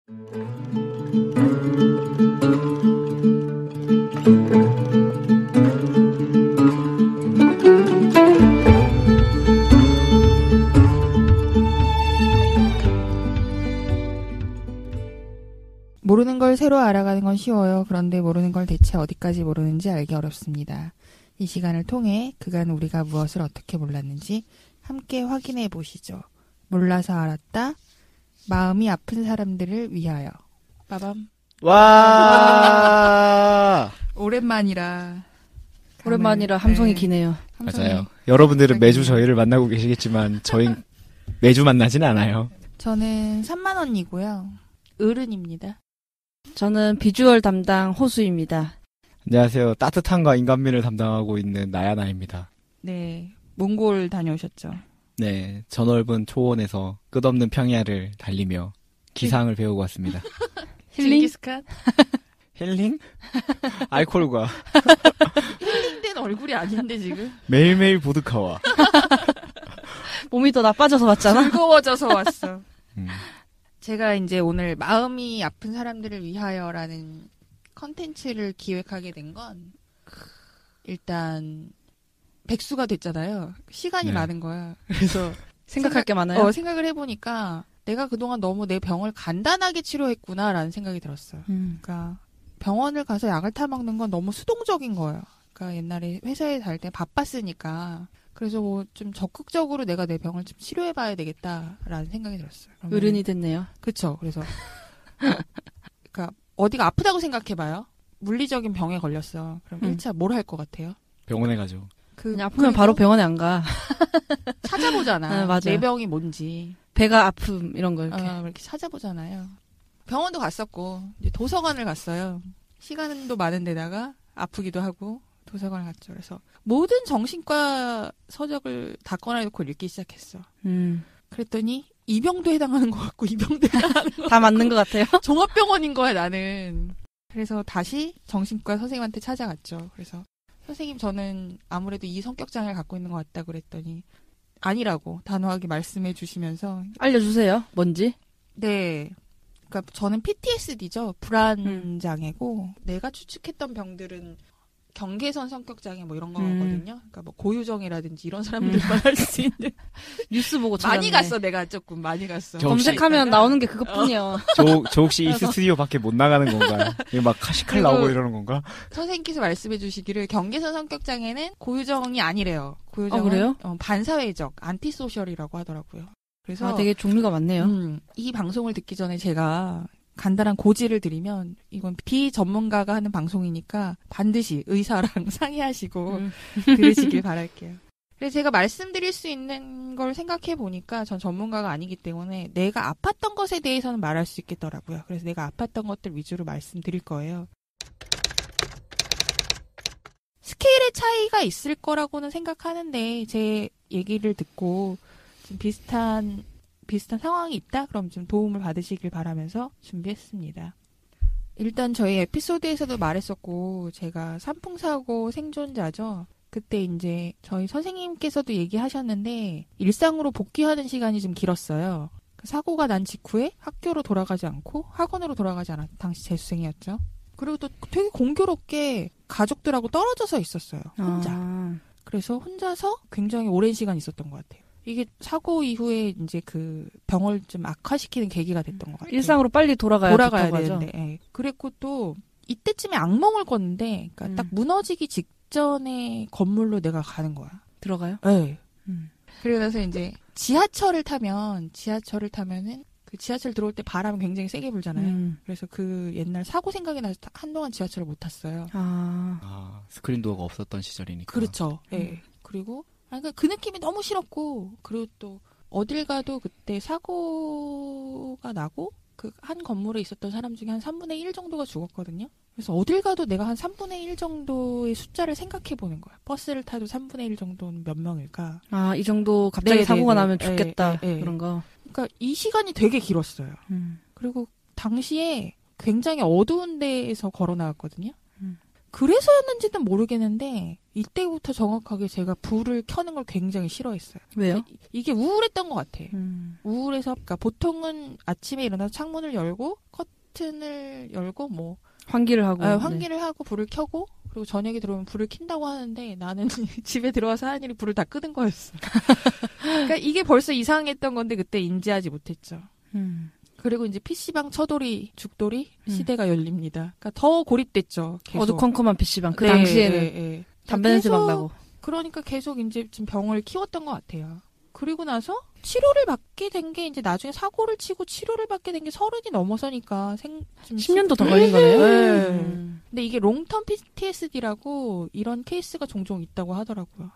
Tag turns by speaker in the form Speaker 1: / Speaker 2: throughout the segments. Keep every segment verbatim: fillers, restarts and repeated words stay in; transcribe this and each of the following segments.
Speaker 1: 모르는 걸 새로 알아가는 건 쉬워요. 그런데 모르는 걸 대체 어디까지 모르는지 알기 어렵습니다. 이 시간을 통해 그간 우리가 무엇을 어떻게 몰랐는지 함께 확인해 보시죠. 몰라서 알았다. 마음이 아픈 사람들을 위하여. 빠밤.
Speaker 2: 와.
Speaker 1: 오랜만이라.
Speaker 3: 오랜만이라 함성이
Speaker 1: 네.
Speaker 3: 기네요.
Speaker 1: 함성이
Speaker 2: 맞아요. 여러분들은 매주
Speaker 1: 기네요.
Speaker 2: 저희를 만나고 계시겠지만 저희 매주 만나지는 않아요.
Speaker 1: 저는 삼만 원이고요. 어른입니다.
Speaker 3: 저는 비주얼 담당 호수입니다.
Speaker 2: 안녕하세요. 따뜻함과 인간미를 담당하고 있는 나야나입니다.
Speaker 1: 네. 몽골 다녀오셨죠?
Speaker 2: 네. 저 넓은 초원에서 끝없는 평야를 달리며 기상을 배우고 왔습니다.
Speaker 3: 힐링?
Speaker 1: 징기스칸?
Speaker 2: 힐링? 알코올과
Speaker 1: 힐링된 얼굴이 아닌데 지금?
Speaker 2: 매일매일 보드카와
Speaker 3: 몸이 더 나빠져서 왔잖아.
Speaker 1: 즐거워져서 왔어.
Speaker 2: 음.
Speaker 1: 제가 이제 오늘 마음이 아픈 사람들을 위하여라는 컨텐츠를 기획하게 된 건 일단 백수가 됐잖아요. 시간이
Speaker 2: 네.
Speaker 1: 많은 거야. 그래서
Speaker 3: 생각할
Speaker 1: 생각,
Speaker 3: 게 많아요.
Speaker 1: 어, 생각을 해보니까 내가 그동안 너무 내 병을 간단하게 치료했구나라는 생각이 들었어요.
Speaker 3: 음.
Speaker 1: 그러니까 병원을 가서 약을 타먹는 건 너무 수동적인 거예요. 그러니까 옛날에 회사에 다닐 때 바빴으니까 그래서 뭐 좀 적극적으로 내가 내 병을 좀 치료해봐야 되겠다라는 생각이 들었어요. 그러면
Speaker 3: 어른이 됐네요.
Speaker 1: 그쵸. 그래서 그러니까 어디가 아프다고 생각해봐요. 물리적인 병에 걸렸어. 그럼
Speaker 3: 음.
Speaker 1: 일 차 뭘 할 것 같아요?
Speaker 2: 병원에 가죠.
Speaker 1: 그
Speaker 3: 그냥 아프면 바로 병원에 안 가.
Speaker 1: 찾아보잖아.
Speaker 3: 네, 맞아요.
Speaker 1: 내 병이 뭔지.
Speaker 3: 배가 아픔 이런 거 이렇게.
Speaker 1: 어, 이렇게 찾아보잖아요. 병원도 갔었고 이제 도서관을 갔어요. 시간도 많은데다가 아프기도 하고 도서관을 갔죠. 그래서 모든 정신과 서적을 다 꺼내놓고 읽기 시작했어.
Speaker 3: 음.
Speaker 1: 그랬더니 이 병도 해당하는 것 같고 이 병도 해당하는 것
Speaker 3: 다 맞는 것 같아요.
Speaker 1: 종합병원인 거야 나는. 그래서 다시 정신과 선생님한테 찾아갔죠. 그래서 선생님 저는 아무래도 이 성격 장애를 갖고 있는 것 같다고 그랬더니 아니라고 단호하게 말씀해 주시면서
Speaker 3: 알려주세요. 뭔지.
Speaker 1: 네. 그러니까 저는 피티에스디죠. 불안 장애고 내가 추측했던 병들은 경계선 성격 장애 뭐 이런 거거든요. 그러니까 뭐 고유정이라든지 이런 사람들만 할 수 있는.
Speaker 3: 뉴스 보고 찾았네.
Speaker 1: 많이 갔어 내가 조금 많이 갔어.
Speaker 2: 저 혹시-
Speaker 3: 검색하면 나오는 게 그것뿐이요.
Speaker 2: 저, 저 혹시 이 스튜디오 밖에 못 나가는 건가요? 이게 막 카시칼 나오고
Speaker 1: 그리고-
Speaker 2: 이러는 건가?
Speaker 1: 선생님께서 말씀해 주시기를 경계선 성격 장애는 고유정이 아니래요. 고유정은
Speaker 3: 어, 그래요?
Speaker 1: 어, 반사회적, 안티소셜이라고 하더라고요. 그래서
Speaker 3: 아, 되게 종류가 많네요.
Speaker 1: 음, 이 방송을 듣기 전에 제가 간단한 고지를 드리면 이건 비전문가가 하는 방송이니까 반드시 의사랑 상의하시고
Speaker 3: 음.
Speaker 1: 들으시길 바랄게요. 그래서 제가 말씀드릴 수 있는 걸 생각해 보니까 전 전문가가 아니기 때문에 내가 아팠던 것에 대해서는 말할 수 있겠더라고요. 그래서 내가 아팠던 것들 위주로 말씀드릴 거예요. 스케일의 차이가 있을 거라고는 생각하는데 제 얘기를 듣고 좀 비슷한 비슷한 상황이 있다? 그럼 좀 도움을 받으시길 바라면서 준비했습니다. 일단 저희 에피소드에서도 말했었고 제가 산풍사고 생존자죠. 그때 이제 저희 선생님께서도 얘기하셨는데 일상으로 복귀하는 시간이 좀 길었어요. 사고가 난 직후에 학교로 돌아가지 않고 학원으로 돌아가지 않았 당시 재수생이었죠. 그리고 또 되게 공교롭게 가족들하고 떨어져서 있었어요. 혼자.
Speaker 3: 아.
Speaker 1: 그래서 혼자서 굉장히 오랜 시간 있었던 것 같아요. 이게 사고 이후에 이제 그 병을 좀 악화시키는 계기가 됐던 것 같아요.
Speaker 3: 일상으로 빨리 돌아가야
Speaker 1: 돌아가야
Speaker 3: 좋다고 하죠.
Speaker 1: 되는데. 예. 그랬고 또 이때쯤에 악몽을 꿨는데 그러니까
Speaker 3: 음.
Speaker 1: 딱 무너지기 직전에 건물로 내가 가는 거야.
Speaker 3: 들어가요?
Speaker 1: 네.
Speaker 3: 음.
Speaker 1: 그리고 나서 이제 지하철을 타면 지하철을 타면은 그 지하철 들어올 때 바람이 굉장히 세게 불잖아요.
Speaker 3: 음.
Speaker 1: 그래서 그 옛날 사고 생각이 나서 한동안 지하철을 못 탔어요.
Speaker 3: 아.
Speaker 2: 아, 스크린 도어가 없었던 시절이니까.
Speaker 1: 그렇죠. 예.
Speaker 3: 음.
Speaker 1: 그리고 아니, 그러니까 그 느낌이 너무 싫었고 그리고 또 어딜 가도 그때 사고가 나고 그 한 건물에 있었던 사람 중에 한 삼분의 일 정도가 죽었거든요. 그래서 어딜 가도 내가 한 삼분의 일 정도의 숫자를 생각해 보는 거야. 버스를 타도 삼분의 일 정도는 몇 명일까?
Speaker 3: 아, 이 정도 갑자기
Speaker 1: 네,
Speaker 3: 사고가
Speaker 1: 네,
Speaker 3: 나면
Speaker 1: 네.
Speaker 3: 죽겠다.
Speaker 1: 네, 네, 네.
Speaker 3: 그런 거.
Speaker 1: 그러니까 이 시간이 되게 길었어요.
Speaker 3: 음.
Speaker 1: 그리고 당시에 굉장히 어두운 데에서 걸어 나왔거든요.
Speaker 3: 음.
Speaker 1: 그래서였는지는 모르겠는데 이때부터 정확하게 제가 불을 켜는 걸 굉장히 싫어했어요.
Speaker 3: 왜요?
Speaker 1: 이- 이게 우울했던 것 같아.
Speaker 3: 음.
Speaker 1: 우울해서 그러니까 보통은 아침에 일어나서 창문을 열고 커, 커튼을 열고 뭐
Speaker 3: 환기를 하고.
Speaker 1: 아,
Speaker 3: 네.
Speaker 1: 환기를 하고 불을 켜고 그리고 저녁에 들어오면 불을 킨다고 하는데 나는 집에 들어와서 하는 일이 불을 다 끄는 거였어. 그러니까 이게 벌써 이상했던 건데 그때 인지하지 못했죠.
Speaker 3: 음.
Speaker 1: 그리고 이제 피씨방 처돌이 죽돌이
Speaker 3: 음.
Speaker 1: 시대가 열립니다. 그러니까 더 고립됐죠. 계속.
Speaker 3: 어두컴컴한 피씨방. 그
Speaker 1: 네,
Speaker 3: 당시에는
Speaker 1: 네, 네.
Speaker 3: 담배 냄새 막
Speaker 1: 계속
Speaker 3: 나고.
Speaker 1: 그러니까 계속 이제 좀 병을 키웠던 것 같아요. 그리고 나서 치료를 받게 된 게 이제 나중에 사고를 치고 치료를 받게 된 게 서른이 넘어서니까 생, 좀
Speaker 3: 십 년도 더 걸린 거네요.
Speaker 1: 네.
Speaker 3: 음.
Speaker 1: 근데 이게 롱텀 피티에스디라고 이런 케이스가 종종 있다고 하더라고요.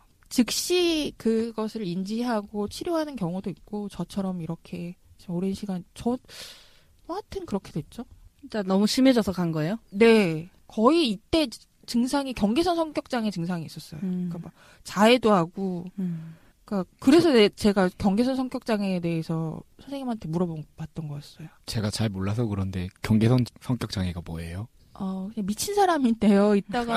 Speaker 1: 즉시 그것을 인지하고 치료하는 경우도 있고 저처럼 이렇게 오랜 시간 저 뭐 하여튼 그렇게 됐죠.
Speaker 3: 일단 너무 심해져서 간 거예요?
Speaker 1: 네. 거의 이때 증상이 경계선 성격장애 증상이 있었어요.
Speaker 3: 음.
Speaker 1: 그러니까 막 자해도 하고
Speaker 3: 음.
Speaker 1: 그러니까 그래서 내- 제가 경계선 성격장애에 대해서 선생님한테 물어봤던 거였어요.
Speaker 2: 제가 잘 몰라서 그런데 경계선 성격 장애가 뭐예요?
Speaker 1: 어, 그냥 미친 사람인데요. 이따가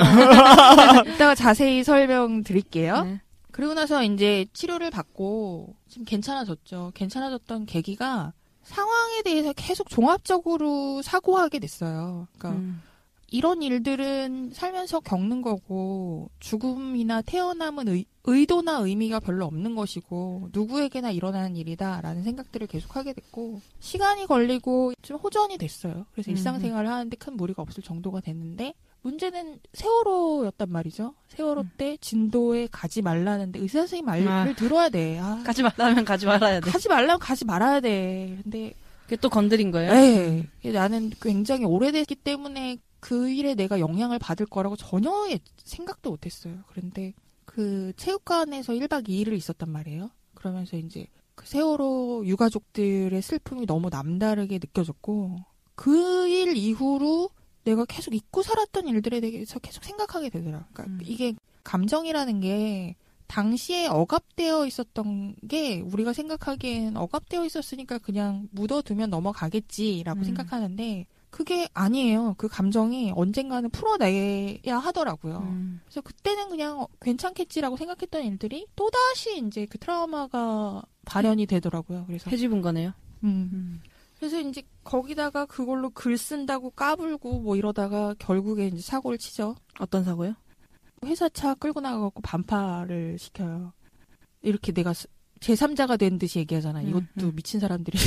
Speaker 1: 이따가 자세히 설명드릴게요.
Speaker 3: 네.
Speaker 1: 그리고 나서 이제 치료를 받고 좀 괜찮아졌죠. 괜찮아졌던 계기가 상황에 대해서 계속 종합적으로 사고하게 됐어요. 그러니까
Speaker 3: 음.
Speaker 1: 이런 일들은 살면서 겪는 거고 죽음이나 태어남은 의, 의도나 의미가 별로 없는 것이고 누구에게나 일어나는 일이다라는 생각들을 계속하게 됐고 시간이 걸리고 좀 호전이 됐어요. 그래서
Speaker 3: 음.
Speaker 1: 일상생활을 하는데 큰 무리가 없을 정도가 됐는데 문제는 세월호였단 말이죠. 세월호
Speaker 3: 음.
Speaker 1: 때 진도에 가지 말라는데 의사 선생님 말을
Speaker 3: 아.
Speaker 1: 들어야 돼. 아,
Speaker 3: 가지 말라면 가지 말아야 돼.
Speaker 1: 가지 말라면 가지 말아야 돼. 근데
Speaker 3: 그게 또 건드린 거예요?
Speaker 1: 네. 나는 굉장히 오래됐기 때문에 그 일에 내가 영향을 받을 거라고 전혀 생각도 못했어요. 그런데 그 체육관에서 일 박 이 일을 있었단 말이에요. 그러면서 이제 그 세월호 유가족들의 슬픔이 너무 남다르게 느껴졌고 그 일 이후로 내가 계속 잊고 살았던 일들에 대해서 계속 생각하게 되더라고요. 그러니까
Speaker 3: 음.
Speaker 1: 이게 감정이라는 게 당시에 억압되어 있었던 게 우리가 생각하기엔 억압되어 있었으니까 그냥 묻어두면 넘어가겠지라고
Speaker 3: 음.
Speaker 1: 생각하는데 그게 아니에요. 그 감정이 언젠가는 풀어내야 하더라고요.
Speaker 3: 음.
Speaker 1: 그래서 그때는 그냥 어, 괜찮겠지라고 생각했던 일들이 또다시 이제 그 트라우마가 발현이 되더라고요. 그래서
Speaker 3: 해집은 거네요.
Speaker 1: 음.
Speaker 3: 음.
Speaker 1: 그래서 이제 거기다가 그걸로 글 쓴다고 까불고 뭐 이러다가 결국에 이제 사고를 치죠.
Speaker 3: 어떤 사고요?
Speaker 1: 회사 차 끌고 나가고 반파를 시켜요. 이렇게 내가 제삼자가 된 듯이 얘기하잖아.
Speaker 3: 음,
Speaker 1: 이것도
Speaker 3: 음.
Speaker 1: 미친 사람들이.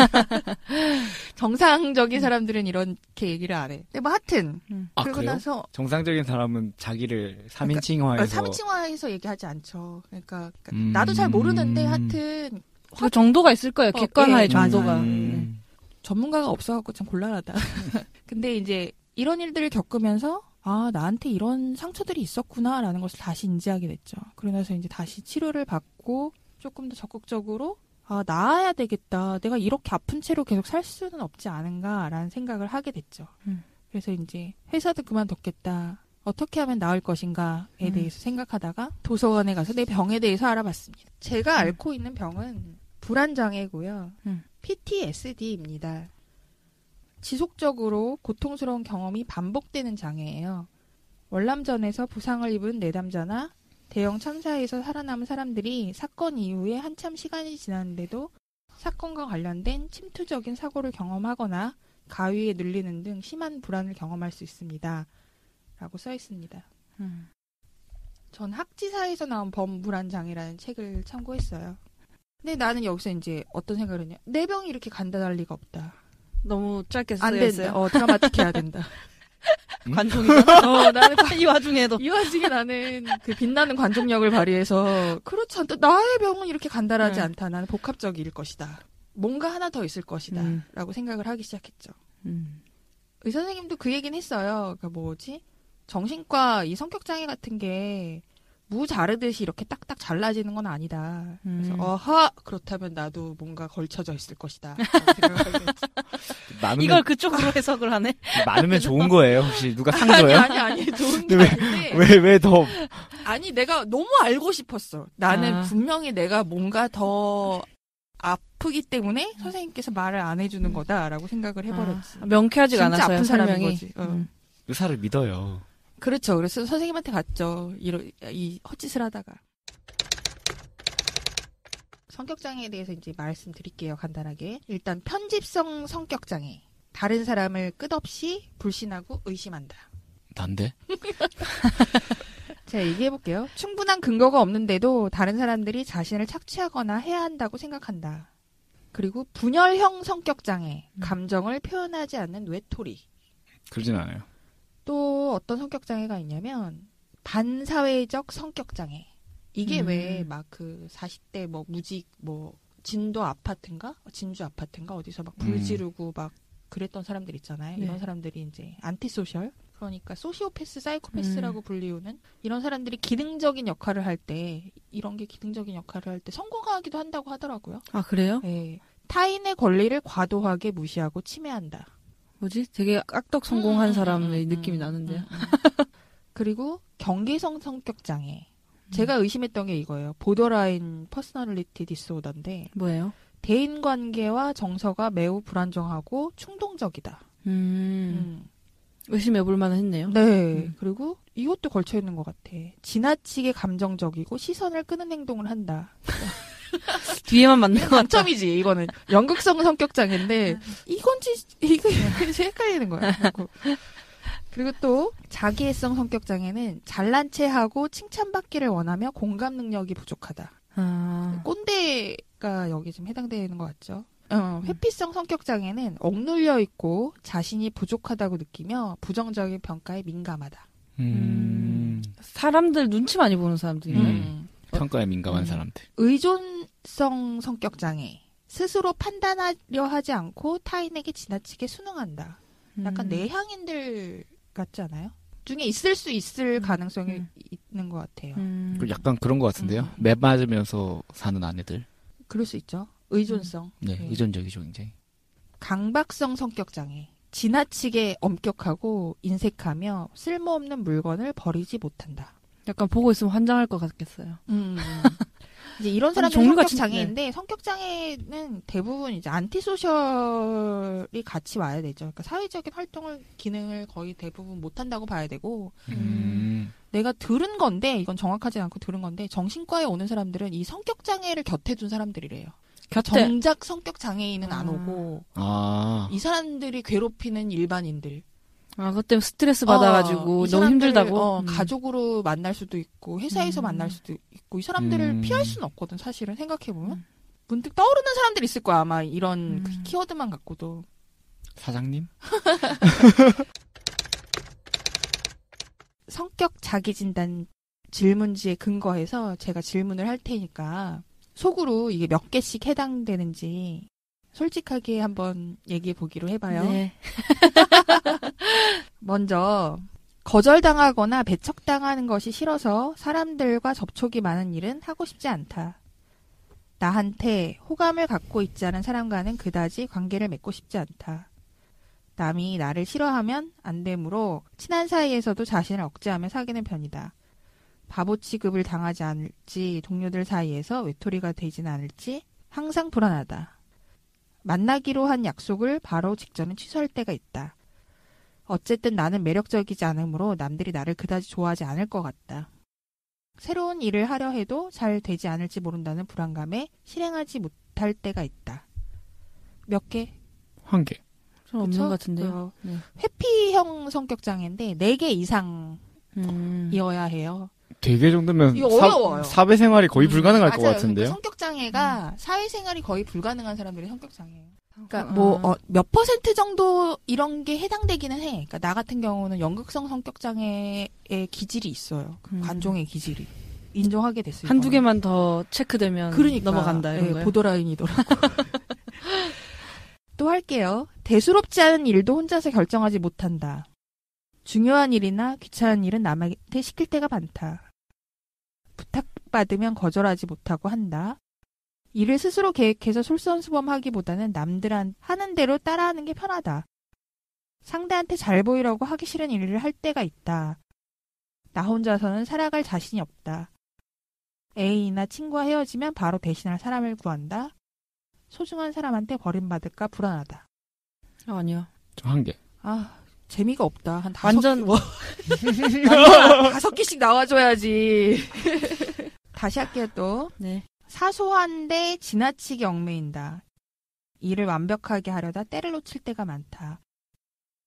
Speaker 1: 정상적인 사람들은 이렇게 얘기를 안 해. 근데 뭐 하여튼.
Speaker 3: 음.
Speaker 2: 아,
Speaker 1: 그러고
Speaker 2: 그래요?
Speaker 1: 나서
Speaker 2: 정상적인 사람은 자기를 삼인칭화해서
Speaker 1: 삼인칭화해서 얘기하지 않죠. 그러니까, 그러니까
Speaker 2: 음.
Speaker 1: 나도 잘 모르는데 하여튼
Speaker 3: 그 정도가 있을 거예요.
Speaker 1: 어,
Speaker 3: 객관화의
Speaker 1: 예,
Speaker 3: 정도가.
Speaker 1: 맞아요.
Speaker 2: 음.
Speaker 1: 전문가가 없어갖고 참 곤란하다. 근데 이제 이런 일들을 겪으면서 아 나한테 이런 상처들이 있었구나라는 것을 다시 인지하게 됐죠. 그러고 나서 이제 다시 치료를 받고 조금 더 적극적으로 아 나아야 되겠다. 내가 이렇게 아픈 채로 계속 살 수는 없지 않은가라는 생각을 하게 됐죠.
Speaker 3: 음.
Speaker 1: 그래서 이제 회사도 그만뒀겠다. 어떻게 하면 나을 것인가에
Speaker 3: 음.
Speaker 1: 대해서 생각하다가 도서관에 가서 내 병에 대해서 알아봤습니다. 제가
Speaker 3: 음.
Speaker 1: 앓고 있는 병은 불안장애고요.
Speaker 3: 음.
Speaker 1: 피티에스디입니다. 지속적으로 고통스러운 경험이 반복되는 장애예요. 월남전에서 부상을 입은 내담자나 대형 참사에서 살아남은 사람들이 사건 이후에 한참 시간이 지났는데도 사건과 관련된 침투적인 사고를 경험하거나 가위에 눌리는 등 심한 불안을 경험할 수 있습니다. 라고 써 있습니다.
Speaker 3: 음.
Speaker 1: 전 학지사에서 나온 범불안장애라는 책을 참고했어요. 근데 나는 여기서 이제 어떤 생각을 했냐. 내 병이 이렇게 간단할 리가 없다.
Speaker 3: 너무 짧게
Speaker 1: 안
Speaker 3: 쓰였어요.
Speaker 1: 된다. 어, 드라마틱 해야 된다.
Speaker 3: 관종이잖아.
Speaker 1: 어, 나는
Speaker 3: 이 와중에도.
Speaker 1: 이 와중에 나는 그 빛나는 관종력을 발휘해서 그렇지 않다. 나의 병은 이렇게 간단하지
Speaker 3: 네.
Speaker 1: 않다. 나는 복합적일 것이다. 뭔가 하나 더 있을 것이다.
Speaker 3: 음.
Speaker 1: 라고 생각을 하기 시작했죠.
Speaker 3: 음.
Speaker 1: 의사 선생님도 그 얘기는 했어요. 그러니까 뭐지? 정신과 이 성격장애 같은 게 무 자르듯이 이렇게 딱딱 잘라지는 건 아니다. 그래서
Speaker 3: 음.
Speaker 1: 어하 그렇다면 나도 뭔가 걸쳐져 있을 것이다. 라고 생각을 했죠.
Speaker 2: 많으면
Speaker 3: 이걸 그쪽으로 해석을 하네.
Speaker 2: 많으면 좋은 거예요. 혹시 누가 상
Speaker 1: 아니
Speaker 2: 줘요?
Speaker 1: 아니 아니 좋은 게
Speaker 2: 왜-
Speaker 1: 아닌데
Speaker 2: 왜 왜 더
Speaker 1: 아니 내가 너무 알고 싶었어. 나는
Speaker 3: 아.
Speaker 1: 분명히 내가 뭔가 더 아프기 때문에 선생님께서 말을 안 해주는 거다라고 생각을 해버렸지.
Speaker 3: 아, 명쾌하지가
Speaker 1: 진짜
Speaker 3: 않았어요.
Speaker 1: 아픈 사람인
Speaker 3: 설명이.
Speaker 1: 거지. 어.
Speaker 3: 음.
Speaker 2: 의사를 믿어요.
Speaker 1: 그렇죠. 그래서 선생님한테 갔죠. 이러, 이 헛짓을 하다가. 성격장애에 대해서 이제 말씀드릴게요. 간단하게. 일단 편집성 성격장애. 다른 사람을 끝없이 불신하고 의심한다.
Speaker 2: 난데?
Speaker 1: 제가 얘기해볼게요. 충분한 근거가 없는데도 다른 사람들이 자신을 착취하거나 해야 한다고 생각한다. 그리고 분열형 성격장애, 감정을 표현하지 않는 외톨이.
Speaker 2: 그러진 않아요.
Speaker 1: 또 어떤 성격장애가 있냐면 반사회적 성격장애. 이게
Speaker 3: 음.
Speaker 1: 왜 막 그 사십 대 뭐 무직 뭐 진도 아파트인가? 진주 아파트인가? 어디서 막 불
Speaker 2: 음.
Speaker 1: 지르고 막 그랬던 사람들 있잖아요.
Speaker 3: 네.
Speaker 1: 이런 사람들이 이제 안티소셜. 그러니까 소시오패스, 사이코패스라고
Speaker 3: 음.
Speaker 1: 불리우는 이런 사람들이 기능적인 역할을 할 때 이런 게 기능적인 역할을 할 때 성공하기도 한다고 하더라고요.
Speaker 3: 아, 그래요?
Speaker 1: 예. 타인의 권리를 과도하게 무시하고 침해한다.
Speaker 3: 뭐지? 되게 깍덕 성공한
Speaker 1: 음,
Speaker 3: 사람의
Speaker 1: 음,
Speaker 3: 느낌이
Speaker 1: 음,
Speaker 3: 나는데요.
Speaker 1: 음, 음. 그리고 경계성 성격 장애. 제가 의심했던 게 이거예요. 보더라인 퍼스널리티 디스오더인데
Speaker 3: 뭐예요?
Speaker 1: 대인 관계와 정서가 매우 불안정하고 충동적이다.
Speaker 3: 음,
Speaker 1: 음.
Speaker 3: 의심해볼 만은 했네요.
Speaker 1: 네.
Speaker 3: 음.
Speaker 1: 그리고 이것도 걸쳐 있는 것 같아. 지나치게 감정적이고 시선을 끄는 행동을 한다.
Speaker 3: 뒤에만 맞는 것 같다.
Speaker 1: 단점이지 이거는 연극성 성격 장애인데 이건지 이거 이제 헷갈리는 거야. 그리고, 그리고 또 자기애성 성격 장애는 잘난 체하고 칭찬받기를 원하며 공감 능력이 부족하다.
Speaker 3: 아,
Speaker 1: 꼰대가 여기 좀 해당되는 것 같죠. 어, 회피성 성격 장애는 억눌려 있고 자신이 부족하다고 느끼며 부정적인 평가에 민감하다.
Speaker 2: 음,
Speaker 3: 사람들 눈치 많이 보는 사람들이네.
Speaker 2: 음. 평가에 민감한
Speaker 3: 음.
Speaker 2: 사람들.
Speaker 1: 의존성 성격 장애. 스스로 판단하려 하지 않고 타인에게 지나치게 순응한다. 약간
Speaker 3: 음.
Speaker 1: 내향인들 같지 않아요? 중에 있을 수 있을
Speaker 3: 음,
Speaker 1: 가능성이
Speaker 3: 음.
Speaker 1: 있는 것 같아요.
Speaker 3: 음.
Speaker 2: 그 약간 그런 것 같은데요.
Speaker 1: 음.
Speaker 2: 매 맞으면서 사는 아내들.
Speaker 1: 그럴 수 있죠. 의존성.
Speaker 2: 네,
Speaker 1: 네.
Speaker 2: 의존적이죠, 굉장히.
Speaker 1: 강박성 성격 장애. 지나치게 엄격하고 인색하며 쓸모없는 물건을 버리지 못한다.
Speaker 3: 약간 보고 있으면 환장할 것 같겠어요.
Speaker 1: 음. 이제 이런
Speaker 3: 아니,
Speaker 1: 사람들이
Speaker 3: 종류가
Speaker 1: 성격
Speaker 3: 진-
Speaker 1: 장애인데 성격 장애는 대부분 이제 안티소셜이 같이 와야 되죠. 그러니까 사회적인 활동을 기능을 거의 대부분 못 한다고 봐야 되고
Speaker 2: 음.
Speaker 1: 내가 들은 건데 이건 정확하지 않고 들은 건데 정신과에 오는 사람들은 이 성격 장애를 곁에 둔 사람들이래요.
Speaker 3: 곁에.
Speaker 1: 정작 성격 장애인은 안
Speaker 3: 아.
Speaker 1: 오고
Speaker 2: 아,
Speaker 1: 이 사람들이 괴롭히는 일반인들.
Speaker 3: 아, 그것 때문에 스트레스 받아가지고
Speaker 1: 어, 이
Speaker 3: 너무
Speaker 1: 사람들을,
Speaker 3: 힘들다고.
Speaker 1: 어,
Speaker 3: 음.
Speaker 1: 가족으로 만날 수도 있고 회사에서
Speaker 3: 음.
Speaker 1: 만날 수도 있고 이 사람들을
Speaker 2: 음.
Speaker 1: 피할 수는 없거든 사실은 생각해 보면
Speaker 3: 음.
Speaker 1: 문득 떠오르는 사람들이 있을 거야 아마 이런
Speaker 3: 음.
Speaker 1: 그 키워드만 갖고도.
Speaker 2: 사장님?
Speaker 1: 성격 자기 진단 질문지에 근거해서 제가 질문을 할 테니까 속으로 이게 몇 개씩 해당되는지 솔직하게 한번 얘기해 보기로 해봐요.
Speaker 3: 네.
Speaker 1: 먼저 거절당하거나 배척당하는 것이 싫어서 사람들과 접촉이 많은 일은 하고 싶지 않다. 나한테 호감을 갖고 있지 않은 사람과는 그다지 관계를 맺고 싶지 않다. 남이 나를 싫어하면 안 되므로 친한 사이에서도 자신을 억제하며 사귀는 편이다. 바보 취급을 당하지 않을지 동료들 사이에서 외톨이가 되진 않을지 항상 불안하다. 만나기로 한 약속을 바로 직전에 취소할 때가 있다. 어쨌든 나는 매력적이지 않으므로 남들이 나를 그다지 좋아하지 않을 것 같다. 새로운 일을 하려 해도 잘 되지 않을지 모른다는 불안감에 실행하지 못할 때가 있다. 몇 개?
Speaker 2: 한 개.
Speaker 3: 좀 없는
Speaker 1: 그쵸?
Speaker 3: 것 같은데요.
Speaker 1: 그
Speaker 3: 네.
Speaker 1: 회피형 성격 장애인데 네 개 이상이어야
Speaker 3: 음.
Speaker 1: 해요.
Speaker 2: 되게 정도면
Speaker 1: 이거
Speaker 2: 사,
Speaker 1: 어려워요.
Speaker 2: 사회생활이 거의
Speaker 1: 음,
Speaker 2: 불가능할 것
Speaker 1: 맞아요.
Speaker 2: 같은데요.
Speaker 1: 그러니까 성격 장애가 사회생활이 거의 불가능한 사람들이 성격 장애예요. 그러니까
Speaker 3: 아.
Speaker 1: 뭐 몇 퍼센트 정도 이런 게 해당되기는 해. 그러니까 나 같은 경우는 연극성 성격 장애의 기질이 있어요. 그
Speaker 3: 음.
Speaker 1: 관종의 기질이 인정하게 됐어요.
Speaker 3: 한두 개만 더 체크되면
Speaker 1: 그러니까
Speaker 3: 넘어간다 이런
Speaker 1: 예,
Speaker 3: 거예요.
Speaker 1: 보더라인이더라고. 또 할게요. 대수롭지 않은 일도 혼자서 결정하지 못한다. 중요한 일이나 귀찮은 일은 남한테 시킬 때가 많다. 부탁받으면 거절하지 못하고 한다. 일을 스스로 계획해서 솔선수범하기보다는 남들한 하는 대로 따라하는 게 편하다. 상대한테 잘 보이려고 하기 싫은 일을 할 때가 있다. 나 혼자서는 살아갈 자신이 없다. 애인이나 친구와 헤어지면 바로 대신할 사람을 구한다. 소중한 사람한테 버림받을까 불안하다.
Speaker 3: 아, 아니요.
Speaker 2: 저 한 개.
Speaker 1: 아, 재미가 없다. 한 다섯
Speaker 3: 완전-
Speaker 1: 개, 뭐. 완전 다섯 개씩 나와줘야지. 다시 할게요, 또.
Speaker 3: 네.
Speaker 1: 사소한데 지나치게 얽매인다. 일을 완벽하게 하려다 때를 놓칠 때가 많다.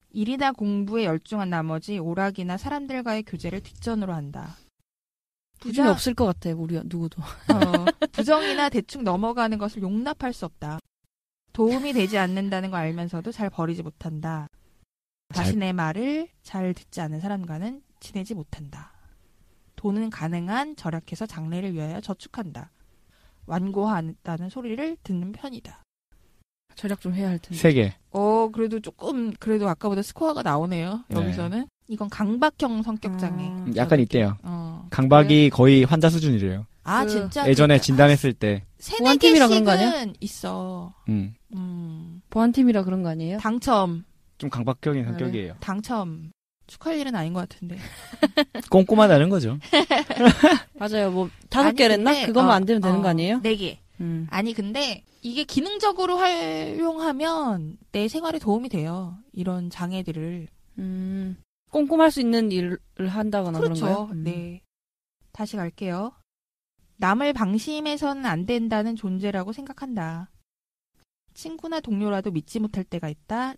Speaker 1: 일이나 공부에 열중한 나머지 오락이나 사람들과의 교제를 뒷전으로 한다.
Speaker 3: 부정이 없을 것 같아, 우리 누구도.
Speaker 1: 어, 부정이나 대충 넘어가는 것을 용납할 수 없다. 도움이 되지 않는다는 걸 알면서도 잘 버리지 못한다.
Speaker 2: 잘-
Speaker 1: 자신의 말을 잘 듣지 않는 사람과는 지내지 못한다. 돈은 가능한 절약해서 장래를 위하여 저축한다. 완고하다는 소리를 듣는 편이다.
Speaker 3: 절약 좀 해야 할 텐데.
Speaker 2: 세 개.
Speaker 1: 어, 그래도 조금, 그래도 아까보다 스코어가 나오네요.
Speaker 2: 네.
Speaker 1: 여기서는. 이건 강박형 성격 장애.
Speaker 3: 아,
Speaker 2: 약간 있대요.
Speaker 1: 어.
Speaker 2: 강박이 거의 환자 수준이래요.
Speaker 1: 아,
Speaker 3: 그
Speaker 1: 진짜?
Speaker 2: 예전에
Speaker 1: 그-
Speaker 2: 진단했을 때.
Speaker 1: 세네
Speaker 3: 보안팀이라 그런 거 아니야?
Speaker 1: 개씩은 있어.
Speaker 2: 음,
Speaker 1: 음.
Speaker 3: 보안팀이라 그런 거 아니에요?
Speaker 1: 당첨.
Speaker 2: 좀 강박적인
Speaker 3: 그래.
Speaker 2: 성격이에요.
Speaker 1: 당첨. 축하할 일은 아닌 것 같은데.
Speaker 2: 꼼꼼하다는 거죠.
Speaker 3: 맞아요. 뭐 다섯
Speaker 1: 아니,
Speaker 3: 개랬나?
Speaker 1: 근데,
Speaker 3: 그것만
Speaker 1: 어,
Speaker 3: 안 되면 되는
Speaker 1: 어,
Speaker 3: 거 아니에요?
Speaker 1: 네 개.
Speaker 3: 음.
Speaker 1: 아니, 근데 이게 기능적으로 활용하면 내 생활에 도움이 돼요. 이런 장애들을.
Speaker 3: 음. 꼼꼼할 수 있는 일을 한다거나
Speaker 1: 그렇죠.
Speaker 3: 그런가요? 음.
Speaker 1: 네. 다시 갈게요. 남을 방심해서는 안 된다는 존재라고 생각한다. 친구나 동료라도 믿지 못할 때가 있다.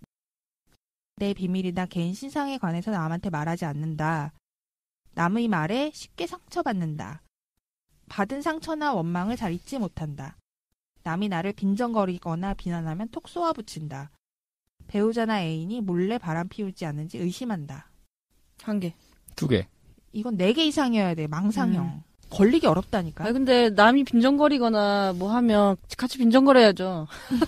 Speaker 1: 내 비밀이나 개인 신상에 관해서 남한테 말하지 않는다. 남의 말에 쉽게 상처받는다. 받은 상처나 원망을 잘 잊지 못한다. 남이 나를 빈정거리거나 비난하면 톡 쏘아붙인다. 배우자나 애인이 몰래 바람 피우지 않는지 의심한다.
Speaker 3: 한 개.
Speaker 2: 두 개.
Speaker 1: 이건 네 개 이상이어야 돼. 망상형.
Speaker 3: 음.
Speaker 1: 걸리기 어렵다니까.
Speaker 3: 아 근데 남이 빈정거리거나 뭐 하면 같이 빈정거려야죠.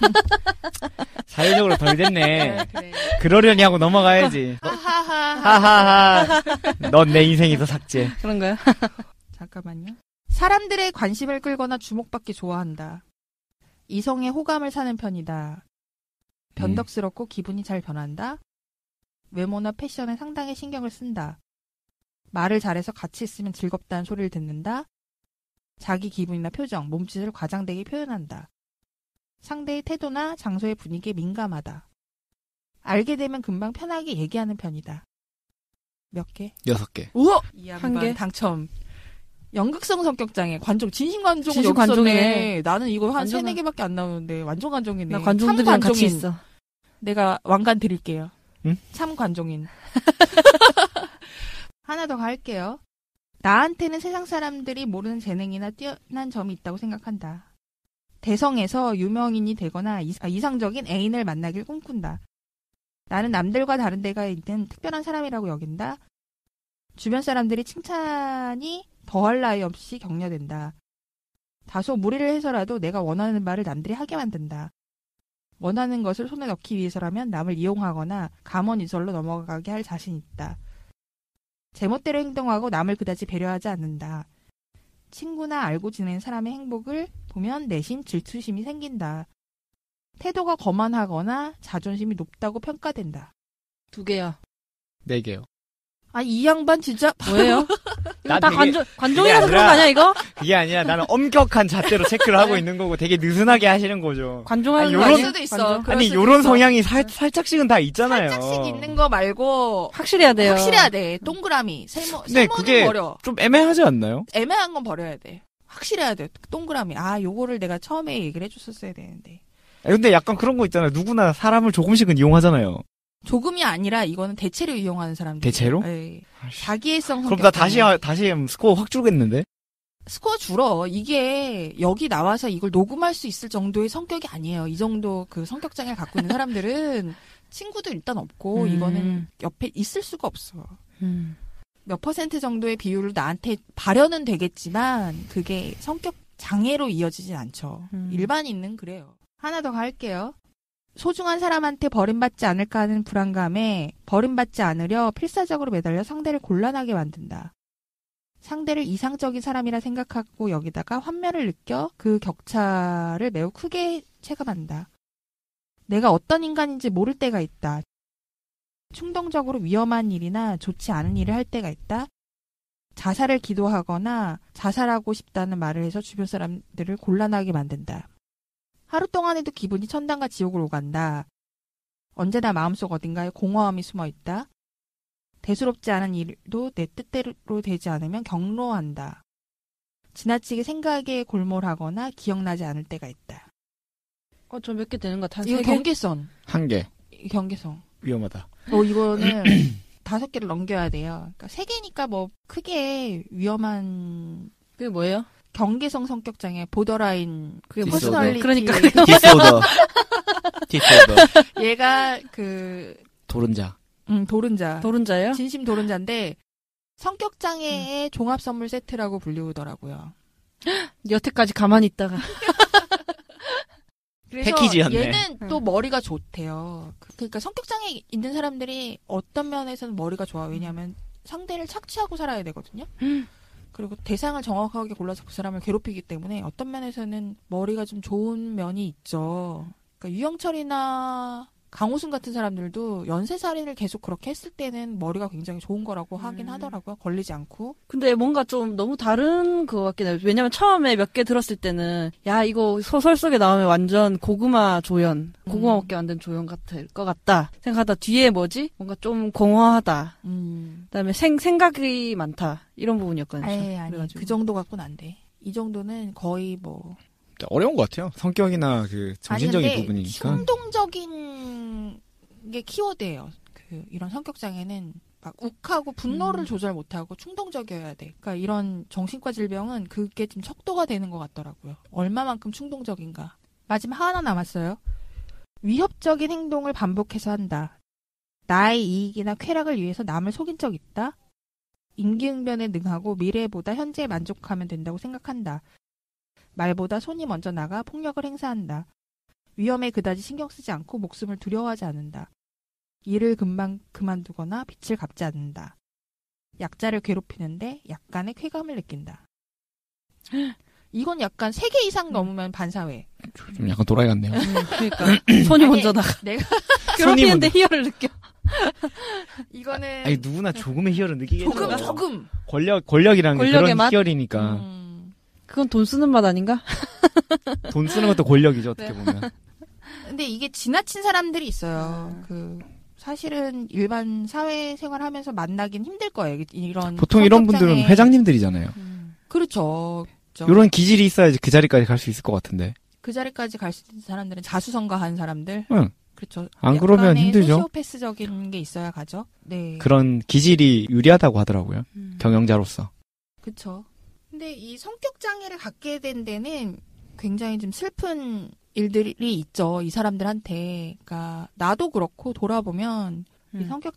Speaker 2: 사회적으로 덜 됐네.
Speaker 1: 그래.
Speaker 2: 그러려니 하고 넘어가야지.
Speaker 1: 하하하.
Speaker 2: 하하하. 넌 내 인생에서 삭제.
Speaker 3: 그런가요?
Speaker 1: 잠깐만요. 사람들의 관심을 끌거나 주목받기 좋아한다. 이성의 호감을 사는 편이다. 변덕스럽고 기분이 잘 변한다. 외모나 패션에 상당히 신경을 쓴다. 말을 잘해서 같이 있으면 즐겁다는 소리를 듣는다. 자기 기분이나 표정, 몸짓을 과장되게 표현한다. 상대의 태도나 장소의 분위기에 민감하다. 알게 되면 금방 편하게 얘기하는 편이다. 몇 개?
Speaker 2: 여섯 개.
Speaker 1: 우와! 이 양반
Speaker 3: 한 개?
Speaker 1: 당첨. 연극성 성격장애, 관종, 진심 관종은
Speaker 3: 진심
Speaker 1: 여기 있었네.
Speaker 3: 관종이네.
Speaker 1: 나는 이거 한
Speaker 3: 완전
Speaker 1: 세네 개밖에 안 나오는데 완전 관종이네.
Speaker 3: 나 관종들이랑 같이
Speaker 1: 참 관종인.
Speaker 3: 있어.
Speaker 1: 내가 왕관 드릴게요.
Speaker 2: 응?
Speaker 1: 참 관종인. 하나 더 할게요. 나한테는 세상 사람들이 모르는 재능이나 뛰어난 점이 있다고 생각한다. 대성에서 유명인이 되거나 이- 아, 이상적인 애인을 만나길 꿈꾼다. 나는 남들과 다른 데가 있는 특별한 사람이라고 여긴다. 주변 사람들이 칭찬이 더할 나위 없이 격려된다. 다소 무리를 해서라도 내가 원하는 말을 남들이 하게 만든다. 원하는 것을 손에 넣기 위해서라면 남을 이용하거나 감언이설로 넘어가게 할 자신 있다. 제멋대로 행동하고 남을 그다지 배려하지 않는다. 친구나 알고 지낸 사람의 행복을 보면 내심 질투심이 생긴다. 태도가 거만하거나 자존심이 높다고 평가된다.
Speaker 3: 두 개야.
Speaker 2: 네 개요.
Speaker 1: 아, 이 양반 진짜
Speaker 3: 뭐예요? 이거
Speaker 2: 나
Speaker 3: 다
Speaker 2: 되게-
Speaker 3: 관종, 관종이라서
Speaker 2: 그게
Speaker 3: 그런 거
Speaker 2: 아니라-
Speaker 3: 아니야, 이거?
Speaker 2: 그게 아니라 나는 엄격한 잣대로 체크를 하고 있는 거고 되게 느슨하게 하시는 거죠.
Speaker 3: 관종하는
Speaker 2: 아니,
Speaker 3: 거
Speaker 2: 요런-
Speaker 3: 아니야?
Speaker 1: 수도 있어.
Speaker 3: 관종?
Speaker 1: 그럴
Speaker 2: 아니
Speaker 1: 수도
Speaker 2: 요런
Speaker 1: 있어.
Speaker 2: 성향이 살, 살짝씩은 다 있잖아요.
Speaker 1: 살짝씩 있는 거 말고
Speaker 3: 확실해야 돼요.
Speaker 1: 확실해야 돼. 동그라미. 세모,
Speaker 2: 근데
Speaker 1: 세모는
Speaker 2: 그게-
Speaker 1: 버려.
Speaker 2: 좀 애매하지 않나요?
Speaker 1: 애매한 건 버려야 돼. 확실해야 돼. 동그라미. 아, 요거를 내가 처음에 얘기를 해줬었어야 되는데.
Speaker 2: 아니, 근데 약간 그런 거 있잖아요. 누구나 사람을 조금씩은 이용하잖아요.
Speaker 1: 조금이 아니라 이거는 대체로 이용하는 사람들.
Speaker 2: 대체로?
Speaker 1: 네. 자기애성
Speaker 2: 그럼
Speaker 1: 성격.
Speaker 2: 나 다시 하- 다시 하면 스코어 확 줄겠는데?
Speaker 1: 스코어 줄어. 이게 여기 나와서 이걸 녹음할 수 있을 정도의 성격이 아니에요. 이 정도 그 성격 장애를 갖고 있는 사람들은 친구도 일단 없고
Speaker 3: 음.
Speaker 1: 이거는 옆에 있을 수가 없어.
Speaker 3: 음.
Speaker 1: 몇 퍼센트 정도의 비율로 나한테 발현은 되겠지만 그게 성격 장애로 이어지진 않죠.
Speaker 3: 음.
Speaker 1: 일반인은 그래요. 하나 더 갈게요. 소중한 사람한테 버림받지 않을까 하는 불안감에 버림받지 않으려 필사적으로 매달려 상대를 곤란하게 만든다. 상대를 이상적인 사람이라 생각하고 여기다가 환멸을 느껴 그 격차를 매우 크게 체감한다. 내가 어떤 인간인지 모를 때가 있다. 충동적으로 위험한 일이나 좋지 않은 일을 할 때가 있다. 자살을 기도하거나 자살하고 싶다는 말을 해서 주변 사람들을 곤란하게 만든다. 하루 동안에도 기분이 천당과 지옥을 오간다. 언제나 마음속 어딘가에 공허함이 숨어 있다. 대수롭지 않은 일도 내 뜻대로 되지 않으면 경로한다. 지나치게 생각에 골몰하거나 기억나지 않을 때가 있다.
Speaker 3: 어, 저 몇 개 되는 것 같아. 한
Speaker 1: 이거
Speaker 3: 세 개?
Speaker 1: 경계선.
Speaker 2: 한 개.
Speaker 1: 이 경계성.
Speaker 2: 위험하다.
Speaker 1: 어, 이거는 다섯 개를 넘겨야 돼요. 그러니까 세 개니까 뭐 크게 위험한
Speaker 3: 그게 뭐예요?
Speaker 1: 경계성 성격 장애, 보더라인,
Speaker 3: 그게
Speaker 2: 디소더.
Speaker 1: 퍼스널리티.
Speaker 3: 그러니까
Speaker 2: 디소더. 디소더.
Speaker 1: 얘가 그
Speaker 2: 도른자.
Speaker 1: 음, 도른자.
Speaker 3: 도른자예요?
Speaker 1: 진심 도른자인데 성격
Speaker 3: 음.
Speaker 1: 장애의 종합 선물 세트라고 불리우더라고요.
Speaker 3: 여태까지 가만히 있다가
Speaker 1: 그래서
Speaker 2: 패키지였네.
Speaker 1: 얘는
Speaker 3: 응.
Speaker 1: 또 머리가 좋대요. 그- 그러니까 성격 장애 있는 사람들이 어떤 면에서는 머리가 좋아. 왜냐하면 상대를 착취하고 살아야 되거든요.
Speaker 3: 음.
Speaker 1: 그리고 대상을 정확하게 골라서 그 사람을 괴롭히기 때문에 어떤 면에서는 머리가 좀 좋은 면이 있죠. 그러니까 유영철이나 강호순 같은 사람들도 연쇄살인을 계속 그렇게 했을 때는 머리가 굉장히 좋은 거라고 하긴
Speaker 3: 음.
Speaker 1: 하더라고요. 걸리지 않고.
Speaker 3: 근데 뭔가 좀 너무 다른 것 같긴 해요. 왜냐면 처음에 몇 개 들었을 때는 야 이거 소설 속에 나오면 완전 고구마 조연, 고구마
Speaker 1: 음.
Speaker 3: 먹게 만든 조연 같을 것 같다 생각하다 뒤에 뭐지? 뭔가 좀 공허하다.
Speaker 1: 음.
Speaker 3: 그다음에 생, 생각이 많다. 이런 부분이었거든요.
Speaker 1: 아니, 아니.
Speaker 3: 그래가지고.
Speaker 1: 그 정도 갖고는 안 돼. 이 정도는 거의 뭐.
Speaker 2: 어려운 것 같아요. 성격이나 그 정신적인
Speaker 1: 아니, 근데
Speaker 2: 부분이니까.
Speaker 1: 충동적인 게 키워드예요. 그 이런 성격 장애는 막 욱하고 분노를
Speaker 3: 음.
Speaker 1: 조절 못하고 충동적이어야 돼. 그러니까 이런 정신과 질병은 그게 좀 척도가 되는 것 같더라고요. 얼마만큼 충동적인가. 마지막 하나 남았어요. 위협적인 행동을 반복해서 한다. 나의 이익이나 쾌락을 위해서 남을 속인 적 있다. 임기응변에 능하고 미래보다 현재에 만족하면 된다고 생각한다. 말보다 손이 먼저 나가 폭력을 행사한다. 위험에 그다지 신경 쓰지 않고 목숨을 두려워하지 않는다. 일을 금방 그만두거나 빚을 갚지 않는다. 약자를 괴롭히는데 약간의 쾌감을 느낀다. 이건 약간 세 개 이상 넘으면 반사회.
Speaker 2: 좀 약간 도라이 같네요.
Speaker 3: 그러니까 손이
Speaker 1: 아니,
Speaker 3: 먼저 나가.
Speaker 1: 내가
Speaker 3: 괴롭히는데 희열을 느껴.
Speaker 1: 이거는
Speaker 2: 아니 누구나 조금의 희열은 느끼겠죠.
Speaker 1: 조금 조금.
Speaker 2: 권력 권력이란 게
Speaker 3: 권력의
Speaker 2: 그런
Speaker 3: 맛?
Speaker 2: 희열이니까
Speaker 1: 음.
Speaker 3: 그건 돈 쓰는 맛 아닌가?
Speaker 2: 돈 쓰는 것도 권력이죠 어떻게
Speaker 3: 네.
Speaker 2: 보면.
Speaker 1: 근데 이게 지나친 사람들이 있어요.
Speaker 3: 아.
Speaker 1: 그 사실은 일반 사회생활하면서 만나긴 힘들 거예요. 이런
Speaker 2: 보통 이런
Speaker 1: 성격장애.
Speaker 2: 분들은 회장님들이잖아요.
Speaker 1: 그렇죠. 그렇죠.
Speaker 2: 이런 기질이 있어야지 그 자리까지 갈 수 있을 것 같은데.
Speaker 1: 그 자리까지 갈 수 있는 사람들은 자수성가한 사람들.
Speaker 2: 응.
Speaker 1: 그렇죠.
Speaker 2: 안 그러면
Speaker 1: 약간의
Speaker 2: 힘들죠.
Speaker 1: 소시오패스적인 게 있어야 가죠. 네.
Speaker 2: 그런 기질이 유리하다고 하더라고요.
Speaker 3: 음.
Speaker 2: 경영자로서.
Speaker 1: 그렇죠. 근데 이 성격 장애를 갖게 된 데는 굉장히 좀 슬픈 일들이 있죠. 이 사람들한테. 그러니까 나도 그렇고 돌아보면 이
Speaker 3: 음.
Speaker 1: 성격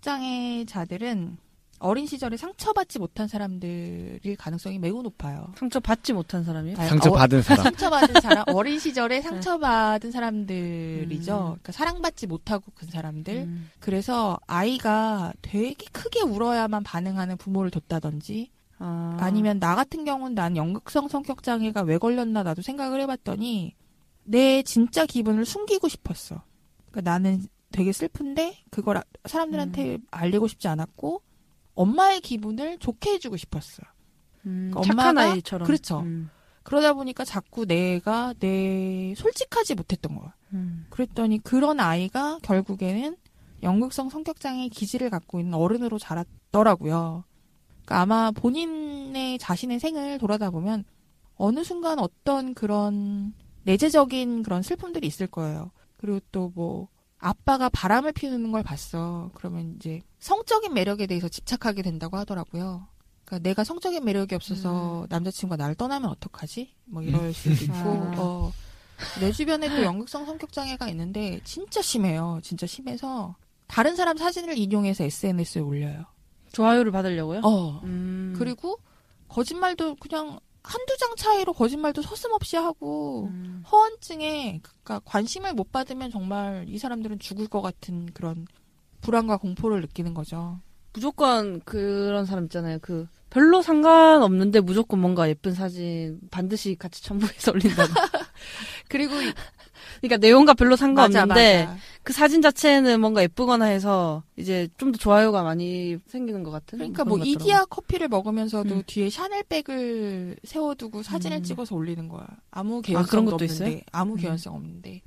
Speaker 1: 장애자들은 어린 시절에 상처받지 못한 사람들일 가능성이 매우 높아요.
Speaker 3: 상처 받지 못한 사람이요?
Speaker 1: 아니,
Speaker 2: 상처
Speaker 1: 어,
Speaker 2: 받은 사람.
Speaker 1: 상처받은 사람, 어린 시절에 상처받은 사람들이죠.
Speaker 3: 음.
Speaker 1: 그러니까 사랑받지 못하고 큰 사람들.
Speaker 3: 음.
Speaker 1: 그래서 아이가 되게 크게 울어야만 반응하는 부모를 뒀다든지,
Speaker 3: 아.
Speaker 1: 아니면 나 같은 경우는 난 연극성 성격 장애가 왜 걸렸나 나도 생각을 해봤더니 내 진짜 기분을 숨기고 싶었어. 그러니까 나는 되게 슬픈데 그걸 아- 사람들한테
Speaker 3: 음.
Speaker 1: 알리고 싶지 않았고 엄마의 기분을 좋게 해주고 싶었어.
Speaker 3: 음,
Speaker 1: 그러니까
Speaker 3: 착한
Speaker 1: 엄마가-
Speaker 3: 아이처럼.
Speaker 1: 그렇죠.
Speaker 3: 음.
Speaker 1: 그러다 보니까 자꾸 내가 내 솔직하지 못했던 거야.
Speaker 3: 음.
Speaker 1: 그랬더니 그런 아이가 결국에는 연극성 성격장애 기질을 갖고 있는 어른으로 자랐더라고요. 그러니까 아마 본인의 자신의 생을 돌아다 보면 어느 순간 어떤 그런 내재적인 그런 슬픔들이 있을 거예요. 그리고 또 뭐 아빠가 바람을 피우는 걸 봤어. 그러면 이제 성적인 매력에 대해서 집착하게 된다고 하더라고요. 그러니까 내가 성적인 매력이 없어서 남자친구가 나를 떠나면 어떡하지? 뭐 이럴 수도 있고,
Speaker 3: 아.
Speaker 1: 어, 내 주변에 또 연극성 성격 장애가 있는데 진짜 심해요. 진짜 심해서 다른 사람 사진을 인용해서 에스엔에스에 올려요.
Speaker 3: 좋아요를 받으려고요?
Speaker 1: 어.
Speaker 3: 음.
Speaker 1: 그리고 거짓말도 그냥 한두 장 차이로 거짓말도 서슴없이 하고
Speaker 3: 음.
Speaker 1: 허언증에 그러니까 관심을 못 받으면 정말 이 사람들은 죽을 것 같은 그런 불안과 공포를 느끼는 거죠.
Speaker 3: 무조건 그런 사람 있잖아요. 그 별로 상관없는데 무조건 뭔가 예쁜 사진 반드시 같이 첨부해서 올린다고.
Speaker 1: 그리고
Speaker 3: 그러니까 내용과 별로 상관없는데
Speaker 1: 맞아, 맞아.
Speaker 3: 그 사진 자체는 뭔가 예쁘거나 해서 이제 좀 더 좋아요가 많이 생기는 것 같은.
Speaker 1: 그러니까
Speaker 3: 그런
Speaker 1: 뭐
Speaker 3: 것 같더라고요.
Speaker 1: 이디야 커피를 먹으면서도
Speaker 3: 음.
Speaker 1: 뒤에 샤넬백을 세워두고 사진을
Speaker 3: 음.
Speaker 1: 찍어서 올리는 거야. 아무
Speaker 3: 그런
Speaker 1: 개연성도
Speaker 3: 것도
Speaker 1: 없는데
Speaker 3: 있어요?
Speaker 1: 아무
Speaker 3: 음.
Speaker 1: 개연성 없는데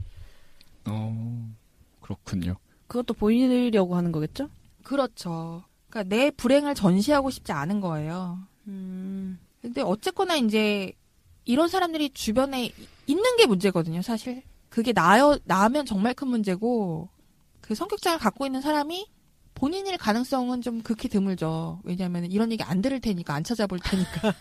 Speaker 2: 어, 그렇군요.
Speaker 3: 그것도 보이려고 하는 거겠죠?
Speaker 1: 그렇죠. 그러니까 내 불행을 전시하고 싶지 않은 거예요.
Speaker 3: 음.
Speaker 1: 근데 어쨌거나 이제 이런 사람들이 주변에 이- 있는 게 문제거든요, 사실. 그게 나여, 나면 정말 큰 문제고, 그 성격장을 갖고 있는 사람이 본인일 가능성은 좀 극히 드물죠. 왜냐하면 이런 얘기 안 들을 테니까, 안 찾아볼 테니까.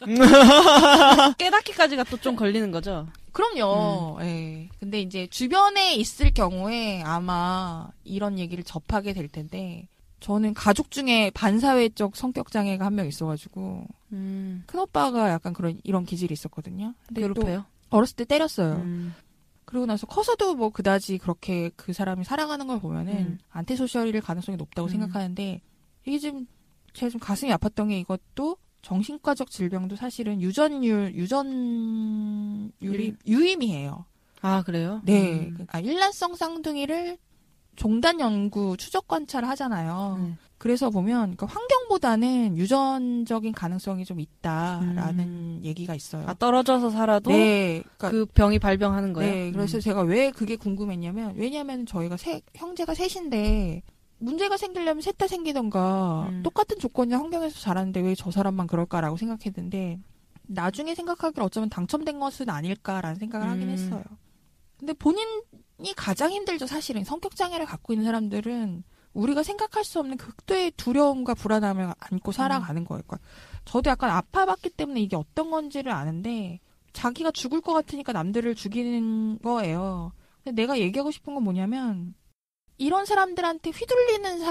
Speaker 3: 깨닫기까지가 또 좀 걸리는 거죠.
Speaker 1: 그럼요.
Speaker 3: 음.
Speaker 1: 예. 근데 이제 주변에 있을 경우에 아마 이런 얘기를 접하게 될 텐데, 저는 가족 중에 반사회적 성격 장애가 한 명 있어가지고
Speaker 3: 음.
Speaker 1: 큰 오빠가 약간 그런 이런 기질이 있었거든요. 근데 또
Speaker 3: 괴롭혀요?
Speaker 1: 어렸을 때 때렸어요.
Speaker 3: 음.
Speaker 1: 그러고 나서 커서도 뭐 그다지 그렇게 그 사람이 살아가는 걸 보면은
Speaker 3: 음.
Speaker 1: 안티소셜일 가능성이 높다고
Speaker 3: 음.
Speaker 1: 생각하는데, 이게 좀 제가 좀 가슴이 아팠던 게, 이것도 정신과적 질병도 사실은 유전율 유전율이
Speaker 3: 유임.
Speaker 1: 유임이에요.
Speaker 3: 아, 그래요?
Speaker 1: 네,
Speaker 3: 음.
Speaker 1: 아, 일란성 쌍둥이를 종단 연구 추적 관찰을 하잖아요.
Speaker 3: 네.
Speaker 1: 그래서 보면 그 환경보다는 유전적인 가능성이 좀 있다라는
Speaker 3: 음.
Speaker 1: 얘기가 있어요.
Speaker 3: 아, 떨어져서 살아도
Speaker 1: 네, 그러니까
Speaker 3: 그 병이 발병하는 거예요?
Speaker 1: 네, 그래서
Speaker 3: 음.
Speaker 1: 제가 왜 그게 궁금했냐면, 왜냐면 저희가 세, 형제가 셋인데 문제가 생기려면 셋 다 생기던가
Speaker 3: 음.
Speaker 1: 똑같은 조건이나 환경에서 자랐는데 왜 저 사람만 그럴까라고 생각했는데, 나중에 생각하기를 어쩌면 당첨된 것은 아닐까라는 생각을
Speaker 3: 음.
Speaker 1: 하긴 했어요. 근데 본인이 가장 힘들죠, 사실은. 성격장애를 갖고 있는 사람들은 우리가 생각할 수 없는 극도의 두려움과 불안함을 안고 살아가는 거예요. 그러니까 저도 약간 아파봤기 때문에 이게 어떤 건지를 아는데, 자기가 죽을 것 같으니까 남들을 죽이는 거예요. 근데 내가 얘기하고 싶은 건 뭐냐면, 이런 사람들한테 휘둘리는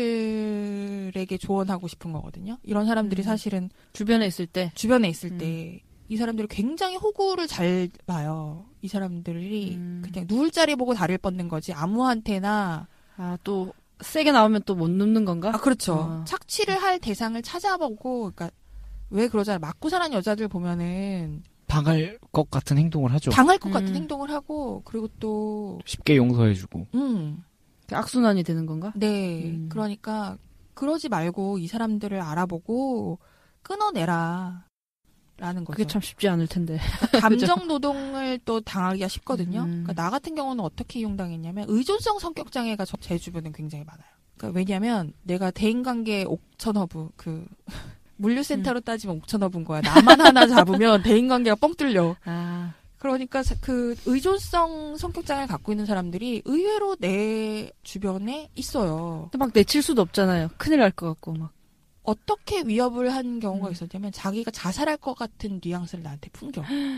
Speaker 1: 사람들에게 조언하고 싶은 거거든요. 이런 사람들이
Speaker 3: 음.
Speaker 1: 사실은
Speaker 3: 주변에 있을 때.
Speaker 1: 주변에 있을
Speaker 3: 음.
Speaker 1: 때 이 사람들이 굉장히 호구를 잘 봐요. 이 사람들이
Speaker 3: 음.
Speaker 1: 그냥 누울 자리 보고 다리를 뻗는 거지, 아무한테나.
Speaker 3: 아, 또 세게 나오면 또 못 눕는 건가?
Speaker 1: 아, 그렇죠.
Speaker 3: 어.
Speaker 1: 착취를 할 대상을 찾아보고, 그러니까 왜 그러잖아요. 맞고 자란 여자들 보면은
Speaker 2: 당할 것 같은 행동을 하죠.
Speaker 1: 당할 것 같은
Speaker 3: 음.
Speaker 1: 행동을 하고, 그리고 또
Speaker 2: 쉽게 용서해주고.
Speaker 1: 음,
Speaker 3: 악순환이 되는 건가?
Speaker 1: 네.
Speaker 3: 음.
Speaker 1: 그러니까 그러지 말고 이 사람들을 알아보고 끊어내라. 라는 거죠.
Speaker 3: 그게 참 쉽지 않을 텐데.
Speaker 1: 감정 노동을 또 당하기가 쉽거든요.
Speaker 3: 음.
Speaker 1: 그러니까 나 같은 경우는 어떻게 이용당했냐면, 의존성 성격 장애가 저- 제 주변엔 굉장히 많아요. 그러니까 왜냐면 내가 대인관계 옥천허브, 그 물류센터로
Speaker 3: 음.
Speaker 1: 따지면 옥천허브인 거야. 나만 하나 잡으면 대인관계가 뻥 뚫려.
Speaker 3: 아,
Speaker 1: 그러니까 사- 그 의존성 성격 장애를 갖고 있는 사람들이 의외로 내 주변에 있어요.
Speaker 3: 근데 막 내칠 수도 없잖아요. 큰일 날 것 같고 막.
Speaker 1: 어떻게 위협을 한 경우가
Speaker 3: 음.
Speaker 1: 있었냐면, 자기가 자살할 것 같은 뉘앙스를 나한테 풍겨.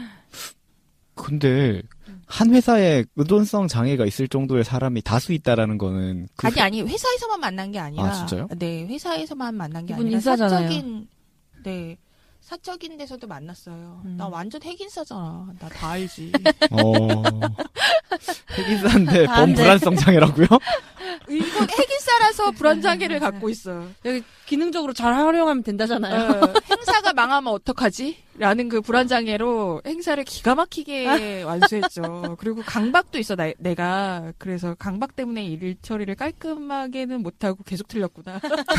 Speaker 2: 근데 한 회사에 의존성 장애가 있을 정도의 사람이 다수 있다라는 거는 그
Speaker 1: 아니 아니 회사에서만 만난 게 아니라.
Speaker 2: 아, 진짜요?
Speaker 1: 네, 회사에서만 만난 게
Speaker 3: 이분
Speaker 1: 아니라
Speaker 3: 인싸잖아요.
Speaker 1: 사적인, 네, 사적인 데서도 만났어요.
Speaker 3: 음.
Speaker 1: 나 완전 핵인싸잖아. 나 다 알지.
Speaker 2: 어 핵인싸인데
Speaker 3: 아, 안 돼.
Speaker 2: 범불안성 장애라고요?
Speaker 1: 이거 핵인싸라서 불안장애를 갖고 있어요.
Speaker 3: 여기 기능적으로 잘 활용하면 된다잖아요.
Speaker 1: 어, 행사가 망하면 어떡하지? 라는 그 불안장애로 행사를 기가 막히게 완수했죠. 그리고 강박도 있어, 나, 내가. 그래서 강박 때문에 일 처리를 깔끔하게는 못하고 계속 틀렸구나.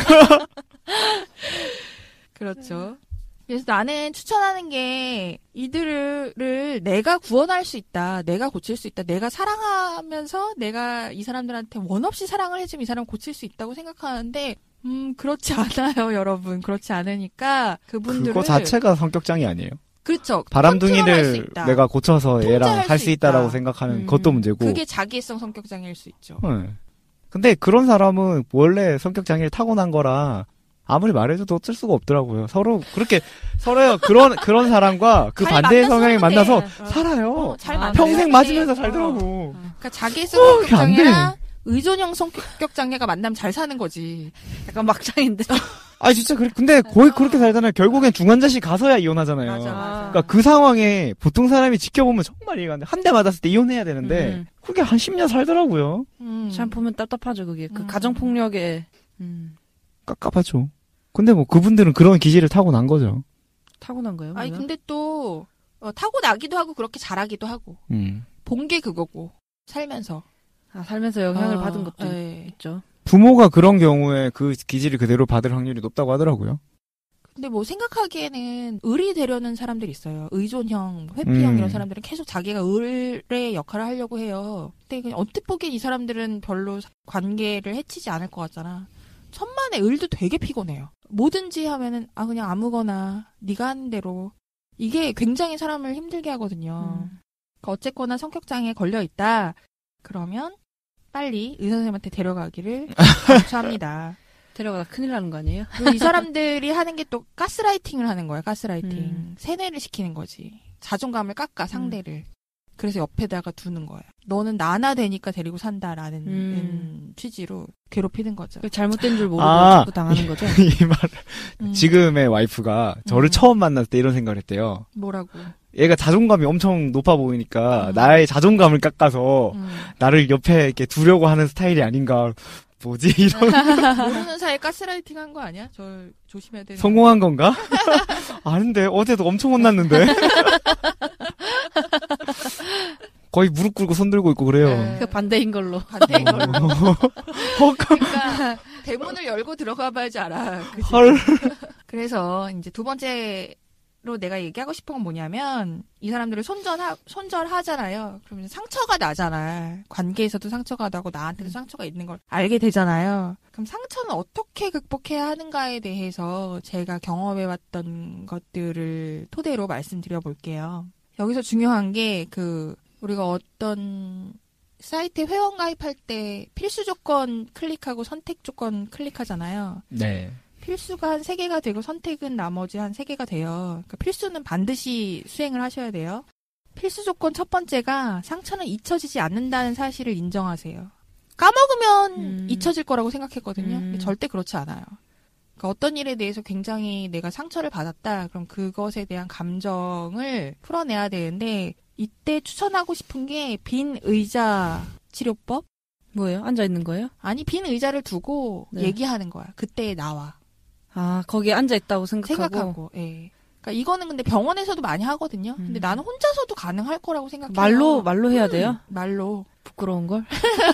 Speaker 1: 그렇죠. 그래서 나는 추천하는 게, 이들을 내가 구원할 수 있다. 내가 고칠 수 있다. 내가 사랑하면서 내가 이 사람들한테 원 없이 사랑을 해주면 이 사람 고칠 수 있다고 생각하는데, 음, 그렇지 않아요, 여러분. 그렇지 않으니까 그분들을.
Speaker 2: 그거 자체가 성격 장애 아니에요?
Speaker 1: 그렇죠. 컨트롤할 수
Speaker 2: 바람둥이를
Speaker 1: 있다.
Speaker 2: 내가 고쳐서 얘랑
Speaker 1: 통제할
Speaker 2: 할
Speaker 1: 수
Speaker 2: 수 있다라고
Speaker 1: 있다.
Speaker 2: 생각하면
Speaker 3: 음.
Speaker 2: 그것도 문제고.
Speaker 1: 그게 자기애성 성격 장애일 수 있죠.
Speaker 2: 네. 근데 그런 사람은 원래 성격 장애를 타고난 거라 아무리 말해줘도 어쩔 수가 없더라고요. 서로 그렇게 서로 그런 그런 사람과 그
Speaker 1: 잘
Speaker 2: 반대의
Speaker 1: 만나서
Speaker 2: 성향이
Speaker 1: 사는데.
Speaker 2: 만나서
Speaker 1: 어.
Speaker 2: 살아요.
Speaker 1: 어, 잘
Speaker 3: 아,
Speaker 1: 만나요.
Speaker 2: 평생
Speaker 1: 네.
Speaker 2: 맞으면서
Speaker 1: 어.
Speaker 2: 살더라고.
Speaker 1: 그러니까 자기애성
Speaker 2: 어,
Speaker 1: 성격
Speaker 2: 그게 안 돼.
Speaker 1: 장애랑 의존형 성격 장애가 만나면 잘 사는 거지.
Speaker 3: 약간 막장인데.
Speaker 2: 아 진짜 그래. 근데 거의 그렇게 살잖아요. 결국엔 중환자실 가서야 이혼하잖아요.
Speaker 1: 맞아, 맞아.
Speaker 2: 그러니까 그 상황에 보통 사람이 지켜보면 정말 이해가 안 돼. 한 대 맞았을 때 이혼해야 되는데
Speaker 3: 음.
Speaker 2: 그게 한 십 년 살더라고요.
Speaker 1: 음.
Speaker 3: 참 보면 답답하죠, 그게. 그
Speaker 1: 음.
Speaker 3: 가정폭력에. 음.
Speaker 2: 깝깝하죠. 근데 뭐 그분들은 그런 기질을 타고난 거죠.
Speaker 3: 타고난 거예요?
Speaker 1: 아니,
Speaker 3: 뭐야?
Speaker 1: 근데 또, 어, 타고 나기도 하고, 그렇게 잘하기도 하고.
Speaker 2: 음.
Speaker 1: 본 게 그거고. 살면서.
Speaker 3: 아, 살면서 영향을
Speaker 1: 어,
Speaker 3: 받은 것도
Speaker 1: 네.
Speaker 3: 있죠.
Speaker 2: 부모가 그런 경우에 그 기질을 그대로 받을 확률이 높다고 하더라고요.
Speaker 1: 근데 뭐 생각하기에는 을이 되려는 사람들이 있어요. 의존형, 회피형
Speaker 2: 음.
Speaker 1: 이런 사람들은 계속 자기가 을의 역할을 하려고 해요. 근데 그냥 언뜻 보기엔 이 사람들은 별로 관계를 해치지 않을 것 같잖아. 천만에 을도 되게 피곤해요. 뭐든지 하면은 아 그냥 아무거나 네가 하는 대로. 이게 굉장히 사람을 힘들게 하거든요.
Speaker 3: 음.
Speaker 1: 그러니까 어쨌거나 성격장애에 걸려 있다. 그러면 빨리 의사 선생님한테 데려가기를 강추합니다.
Speaker 3: 데려가다 큰일 나는 거 아니에요?
Speaker 1: 그리고 이 사람들이 하는 게 또 가스라이팅을 하는 거야. 가스라이팅.
Speaker 3: 음.
Speaker 1: 세뇌를 시키는 거지. 자존감을 깎아 상대를. 음. 그래서 옆에다가 두는 거야. 너는 나나 되니까 데리고 산다라는
Speaker 3: 음.
Speaker 1: 취지로 괴롭히는 거죠.
Speaker 3: 잘못된 줄 모르고
Speaker 2: 아,
Speaker 3: 자꾸 당하는 거죠.
Speaker 2: 이 말.
Speaker 1: 음.
Speaker 2: 지금의 와이프가 저를
Speaker 1: 음.
Speaker 2: 처음 만났을 때 이런 생각을 했대요.
Speaker 1: 뭐라고?
Speaker 2: 얘가 자존감이 엄청 높아 보이니까
Speaker 1: 음.
Speaker 2: 나의 자존감을 깎아서
Speaker 1: 음.
Speaker 2: 나를 옆에 이렇게 두려고 하는 스타일이 아닌가. 뭐지 이런.
Speaker 1: 모르는 사이에 가스라이팅 한 거 아니야? 저 조심해야 되는.
Speaker 2: 성공한 건가? 아닌데 어제도 엄청 혼났는데. 거의 무릎 꿇고 손 들고 있고 그래요.
Speaker 1: 네.
Speaker 3: 그 반대인 걸로.
Speaker 1: 반대인 걸로.
Speaker 2: 어,
Speaker 1: 그러니까 대문을 열고 들어가 봐야지 알아. 그치?
Speaker 2: 헐.
Speaker 1: 그래서 이제 두 번째로 내가 얘기하고 싶은 건 뭐냐면 이 사람들을 손절하, 손절하잖아요. 그러면 상처가 나잖아. 관계에서도 상처가 나고 나한테도 상처가 있는 걸 알게 되잖아요. 그럼 상처는 어떻게 극복해야 하는가에 대해서 제가 경험해왔던 것들을 토대로 말씀드려 볼게요. 여기서 중요한 게 그 우리가 어떤 사이트에 회원 가입할 때 필수 조건 클릭하고 선택 조건 클릭하잖아요.
Speaker 2: 네.
Speaker 1: 필수가 한 세 개가 되고 선택은 나머지 한 세 개가 돼요. 그러니까 필수는 반드시 수행을 하셔야 돼요. 필수 조건 첫 번째가 상처는 잊혀지지 않는다는 사실을 인정하세요. 까먹으면
Speaker 3: 음.
Speaker 1: 잊혀질 거라고 생각했거든요.
Speaker 3: 음.
Speaker 1: 절대 그렇지 않아요. 그러니까 어떤 일에 대해서 굉장히 내가 상처를 받았다. 그럼 그것에 대한 감정을 풀어내야 되는데 이때 추천하고 싶은 게 빈 의자 치료법?
Speaker 3: 뭐예요? 앉아 있는 거예요?
Speaker 1: 아니 빈 의자를 두고
Speaker 3: 네.
Speaker 1: 얘기하는 거야. 그때 나와.
Speaker 3: 아, 거기에 앉아 있다고 생각하고.
Speaker 1: 생각하고. 예. 그러니까 이거는 근데 병원에서도 많이 하거든요. 근데
Speaker 3: 음.
Speaker 1: 나는 혼자서도 가능할 거라고 생각해요.
Speaker 3: 말로 말로 해야
Speaker 1: 음,
Speaker 3: 돼요?
Speaker 1: 말로.
Speaker 3: 부끄러운 걸?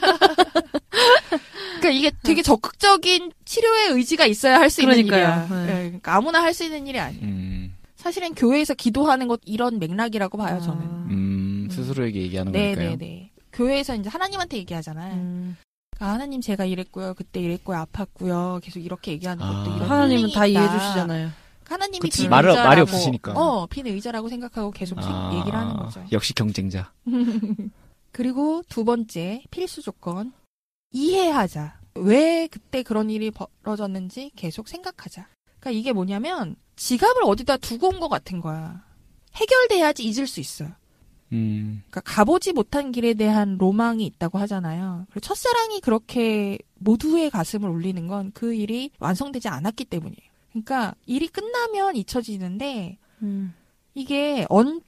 Speaker 1: 그러니까 이게 되게 적극적인 치료의 의지가 있어야 할 수 있는
Speaker 3: 그러니까요.
Speaker 1: 일이야.
Speaker 3: 네.
Speaker 1: 예, 그러니까 아무나 할 수 있는 일이 아니에요.
Speaker 2: 음,
Speaker 1: 사실은 교회에서 기도하는 것 이런 맥락이라고 봐요,
Speaker 3: 아.
Speaker 1: 저는.
Speaker 2: 음, 스스로에게 얘기하는
Speaker 1: 네,
Speaker 2: 거니까요.
Speaker 1: 네, 네. 교회에서 이제 하나님한테 얘기하잖아요.
Speaker 3: 음.
Speaker 1: 그러니까 하나님 제가 이랬고요, 그때 이랬고요, 아팠고요. 계속 이렇게 얘기하는 것도
Speaker 2: 아.
Speaker 1: 이런
Speaker 3: 하나님은
Speaker 1: 힐링이
Speaker 3: 다 이해해
Speaker 1: 있다.
Speaker 3: 주시잖아요.
Speaker 1: 하나님이
Speaker 2: 그치,
Speaker 1: 빈
Speaker 2: 말을-
Speaker 1: 의자라고,
Speaker 2: 말이 없으시니까.
Speaker 1: 어, 빈 의자라고 생각하고 계속
Speaker 2: 아,
Speaker 1: 얘기를 하는 거죠.
Speaker 2: 역시 경쟁자.
Speaker 1: 그리고 두 번째 필수 조건 이해하자. 왜 그때 그런 일이 벌어졌는지 계속 생각하자. 그러니까 이게 뭐냐면 지갑을 어디다 두고 온 것 같은 거야. 해결돼야지 잊을 수 있어요.
Speaker 2: 음,
Speaker 1: 그러니까 가보지 못한 길에 대한 로망이 있다고 하잖아요. 그리고 첫사랑이 그렇게 모두의 가슴을 울리는 건 그 일이 완성되지 않았기 때문이에요. 그러니까 일이 끝나면 잊혀지는데
Speaker 3: 음.
Speaker 1: 이게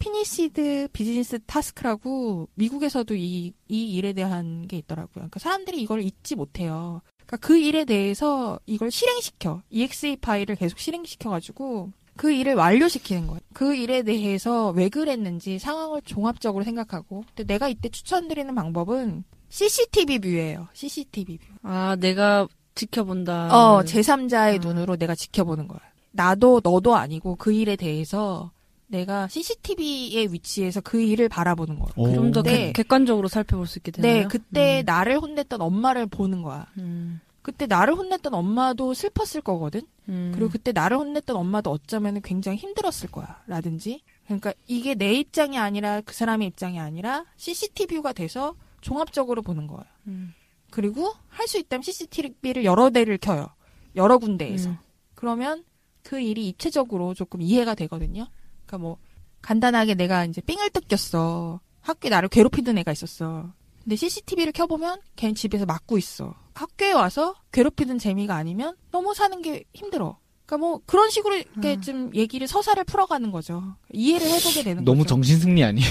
Speaker 1: 언피니시드 비즈니스 타스크라고 미국에서도 이, 이 일에 대한 게 있더라고요. 그러니까 사람들이 이걸 잊지 못해요. 그러니까 그 일에 대해서 이걸 실행시켜. 이엑스이 파일을 계속 실행시켜가지고 그 일을 완료시키는 거예요. 그 일에 대해서 왜 그랬는지 상황을 종합적으로 생각하고. 근데 내가 이때 추천드리는 방법은 씨씨티비 뷰예요. 씨씨티비 뷰.
Speaker 3: 아, 내가 지켜본다.
Speaker 1: 어, 제삼자의
Speaker 3: 아.
Speaker 1: 눈으로 내가 지켜보는 거야. 나도 너도 아니고 그 일에 대해서 내가 씨씨티비의 위치에서 그 일을 바라보는 거야.
Speaker 2: 오.
Speaker 3: 좀 더
Speaker 1: 네.
Speaker 3: 객관적으로 살펴볼 수 있게 되나요?
Speaker 1: 네, 그때
Speaker 3: 음.
Speaker 1: 나를 혼냈던 엄마를 보는 거야.
Speaker 3: 음.
Speaker 1: 그때 나를 혼냈던 엄마도 슬펐을 거거든?
Speaker 3: 음.
Speaker 1: 그리고 그때 나를 혼냈던 엄마도 어쩌면 굉장히 힘들었을 거야. 라든지. 그러니까 이게 내 입장이 아니라 그 사람의 입장이 아니라 씨씨티비가 돼서 종합적으로 보는 거예요.
Speaker 3: 음.
Speaker 1: 그리고 할 수 있다면 씨씨티비를 여러 대를 켜요. 여러 군데에서.
Speaker 3: 음.
Speaker 1: 그러면 그 일이 입체적으로 조금 이해가 되거든요. 그러니까 뭐 간단하게 내가 이제 삥을 뜯겼어. 학교에 나를 괴롭히던 애가 있었어. 근데 씨씨티비를 켜보면 걔는 집에서 맞고 있어. 학교에 와서 괴롭히던 재미가 아니면 너무 사는 게 힘들어. 그러니까 뭐 그런 식으로 이렇게
Speaker 3: 음.
Speaker 1: 좀 얘기를 서사를 풀어가는 거죠. 이해를 해보게 되는
Speaker 2: 너무
Speaker 1: 거죠.
Speaker 2: 정신승리 아니에요?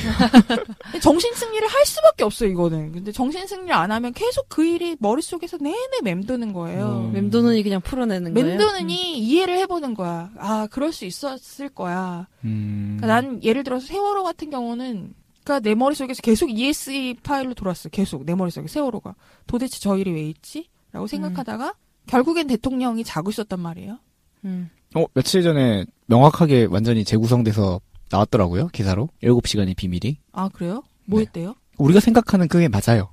Speaker 1: 근데 정신승리를 할 수밖에 없어 이거는. 근데 정신승리를 안 하면 계속 그 일이 머릿속에서 내내 맴도는 거예요.
Speaker 2: 음.
Speaker 3: 맴도는이 그냥 풀어내는 거예요?
Speaker 1: 맴도는이 이해를 해보는 거야. 아 그럴 수 있었을 거야.
Speaker 2: 음.
Speaker 1: 그러니까 난 예를 들어서 세월호 같은 경우는 그러니까 내 머릿속에서 계속 이에스이 파일로 돌았어. 계속 내 머릿속에 세월호가. 도대체 저 일이 왜 있지? 라고 생각하다가 음. 결국엔 대통령이 자고 있었단 말이에요.
Speaker 3: 음.
Speaker 2: 어, 며칠 전에 명확하게 완전히 재구성돼서 나왔더라고요, 기사로. 일곱 시간의 비밀이.
Speaker 1: 아, 그래요? 뭐
Speaker 2: 네.
Speaker 1: 했대요?
Speaker 2: 우리가 생각하는 그게 맞아요.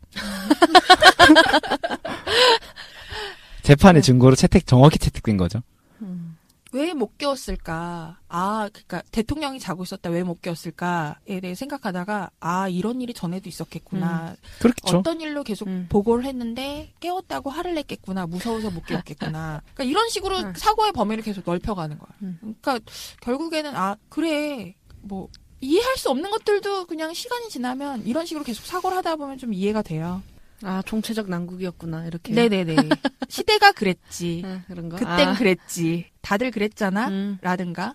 Speaker 2: 재판의
Speaker 1: 네.
Speaker 2: 증거로 채택, 정확히 채택된 거죠.
Speaker 3: 음.
Speaker 1: 왜 못 깨웠을까? 아, 그러니까 대통령이 자고 있었다 왜 못 깨웠을까에 대해 생각하다가 아 이런 일이 전에도 있었겠구나.
Speaker 2: 그렇겠죠.
Speaker 1: 어떤 일로 계속
Speaker 3: 음.
Speaker 1: 보고를 했는데 깨웠다고 화를 냈겠구나. 무서워서 못 깨웠겠구나. 그러니까 이런 식으로
Speaker 3: 음.
Speaker 1: 사고의 범위를 계속 넓혀가는 거야.
Speaker 3: 음.
Speaker 1: 그러니까 결국에는 아 그래 뭐 이해할 수 없는 것들도 그냥 시간이 지나면 이런 식으로 계속 사고를 하다 보면 좀 이해가 돼요.
Speaker 3: 아, 총체적 난국이었구나, 이렇게.
Speaker 1: 네네네. 시대가 그랬지.
Speaker 3: 아, 그런 거?
Speaker 1: 그땐
Speaker 3: 아.
Speaker 1: 그랬지. 다들 그랬잖아.
Speaker 3: 음.
Speaker 1: 라든가.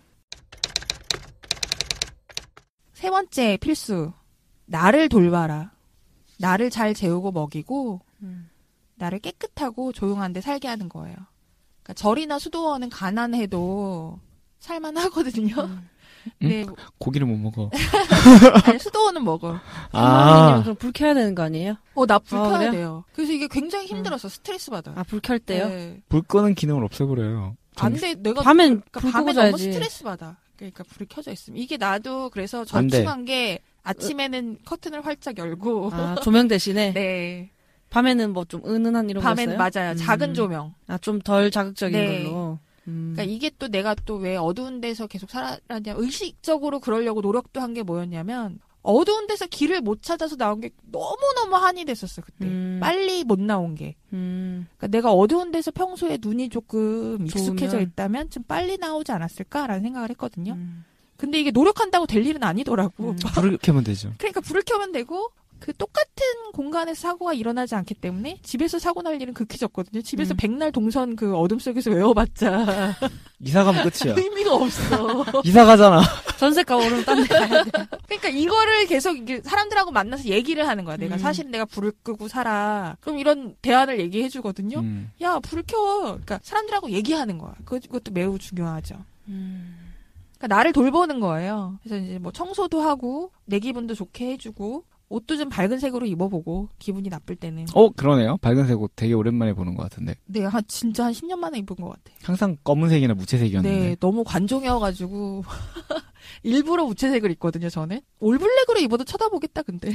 Speaker 1: 세 번째 필수. 나를 돌봐라. 나를 잘 재우고 먹이고
Speaker 3: 음.
Speaker 1: 나를 깨끗하고 조용한 데 살게 하는 거예요. 그러니까 절이나 수도원은 가난해도 살만하거든요.
Speaker 3: 음.
Speaker 1: 네, 뭐-
Speaker 2: 고기를 못 먹어.
Speaker 1: 아니, 수도원은 먹어.
Speaker 3: 할머니님은
Speaker 2: 아,
Speaker 3: 그럼 불 켜야 되는 거 아니에요?
Speaker 1: 어, 나 불
Speaker 3: 어,
Speaker 1: 켜야
Speaker 3: 그래요?
Speaker 1: 돼요. 그래서 이게 굉장히 힘들었어. 스트레스 받아.
Speaker 3: 아, 불 켤 때요?
Speaker 1: 네.
Speaker 2: 불 끄는 기능을 없애버려요.
Speaker 1: 안 돼. 내가
Speaker 3: 밤엔
Speaker 1: 그러니까
Speaker 3: 불
Speaker 1: 밤에
Speaker 3: 끄고
Speaker 1: 너무
Speaker 3: 자야지.
Speaker 1: 스트레스 받아. 그러니까 불이 켜져 있으면 이게 나도 그래서
Speaker 2: 안 돼.
Speaker 1: 저축한 게 아침에는 커튼을 활짝 열고
Speaker 3: 아, 조명 대신에?
Speaker 1: 네
Speaker 3: 밤에는 뭐 좀 은은한 이런
Speaker 1: 밤에는
Speaker 3: 거였어요?
Speaker 1: 맞아요
Speaker 3: 음.
Speaker 1: 작은 조명.
Speaker 3: 아, 좀 덜 자극적인
Speaker 1: 네.
Speaker 3: 걸로. 음.
Speaker 1: 그러니까 이게 또 내가 또 왜 어두운 데서 계속 살았냐 의식적으로 그러려고 노력도 한 게 뭐였냐면 어두운 데서 길을 못 찾아서 나온 게 너무 너무 한이 됐었어 그때.
Speaker 3: 음.
Speaker 1: 빨리 못 나온 게.
Speaker 3: 음.
Speaker 1: 그러니까 내가 어두운 데서 평소에 눈이 조금 익숙해져
Speaker 3: 좋으면.
Speaker 1: 있다면 좀 빨리 나오지 않았을까라는 생각을 했거든요.
Speaker 3: 음.
Speaker 1: 근데 이게 노력한다고 될 일은 아니더라고.
Speaker 3: 음.
Speaker 2: 불을 켜면 되죠.
Speaker 1: 그러니까 불을 켜면 되고 그 똑같은 공간에서 사고가 일어나지 않기 때문에 집에서 사고 날 일은 극히 적거든요. 집에서
Speaker 3: 음.
Speaker 1: 백날 동선 그 어둠 속에서 외워봤자
Speaker 2: 이사 가면 끝이야.
Speaker 1: 의미가 없어.
Speaker 2: 이사 가잖아.
Speaker 3: 전세가 오르면 딴 데 가야 돼.
Speaker 1: 그러니까 이거를 계속 이게 사람들하고 만나서 얘기를 하는 거야. 내가
Speaker 3: 음.
Speaker 1: 사실 내가 불을 끄고 살아. 그럼 이런 대안을 얘기해 주거든요.
Speaker 2: 음.
Speaker 1: 야, 불 켜. 그러니까 사람들하고 얘기하는 거야. 그- 그것도 매우 중요하죠.
Speaker 3: 음.
Speaker 1: 그러니까 나를 돌보는 거예요. 그래서 이제 뭐 청소도 하고 내 기분도 좋게 해주고 옷도 좀 밝은 색으로 입어보고 기분이 나쁠 때는.
Speaker 2: 어, 그러네요. 밝은색 옷 되게 오랜만에 보는 것 같은데.
Speaker 1: 네, 한 진짜 한 십 년 만에 입은 것 같아.
Speaker 2: 항상 검은색이나 무채색이었는데.
Speaker 1: 네, 너무 관종이어가지고 일부러 무채색을 입거든요. 저는 올블랙으로 입어도 쳐다보겠다. 근데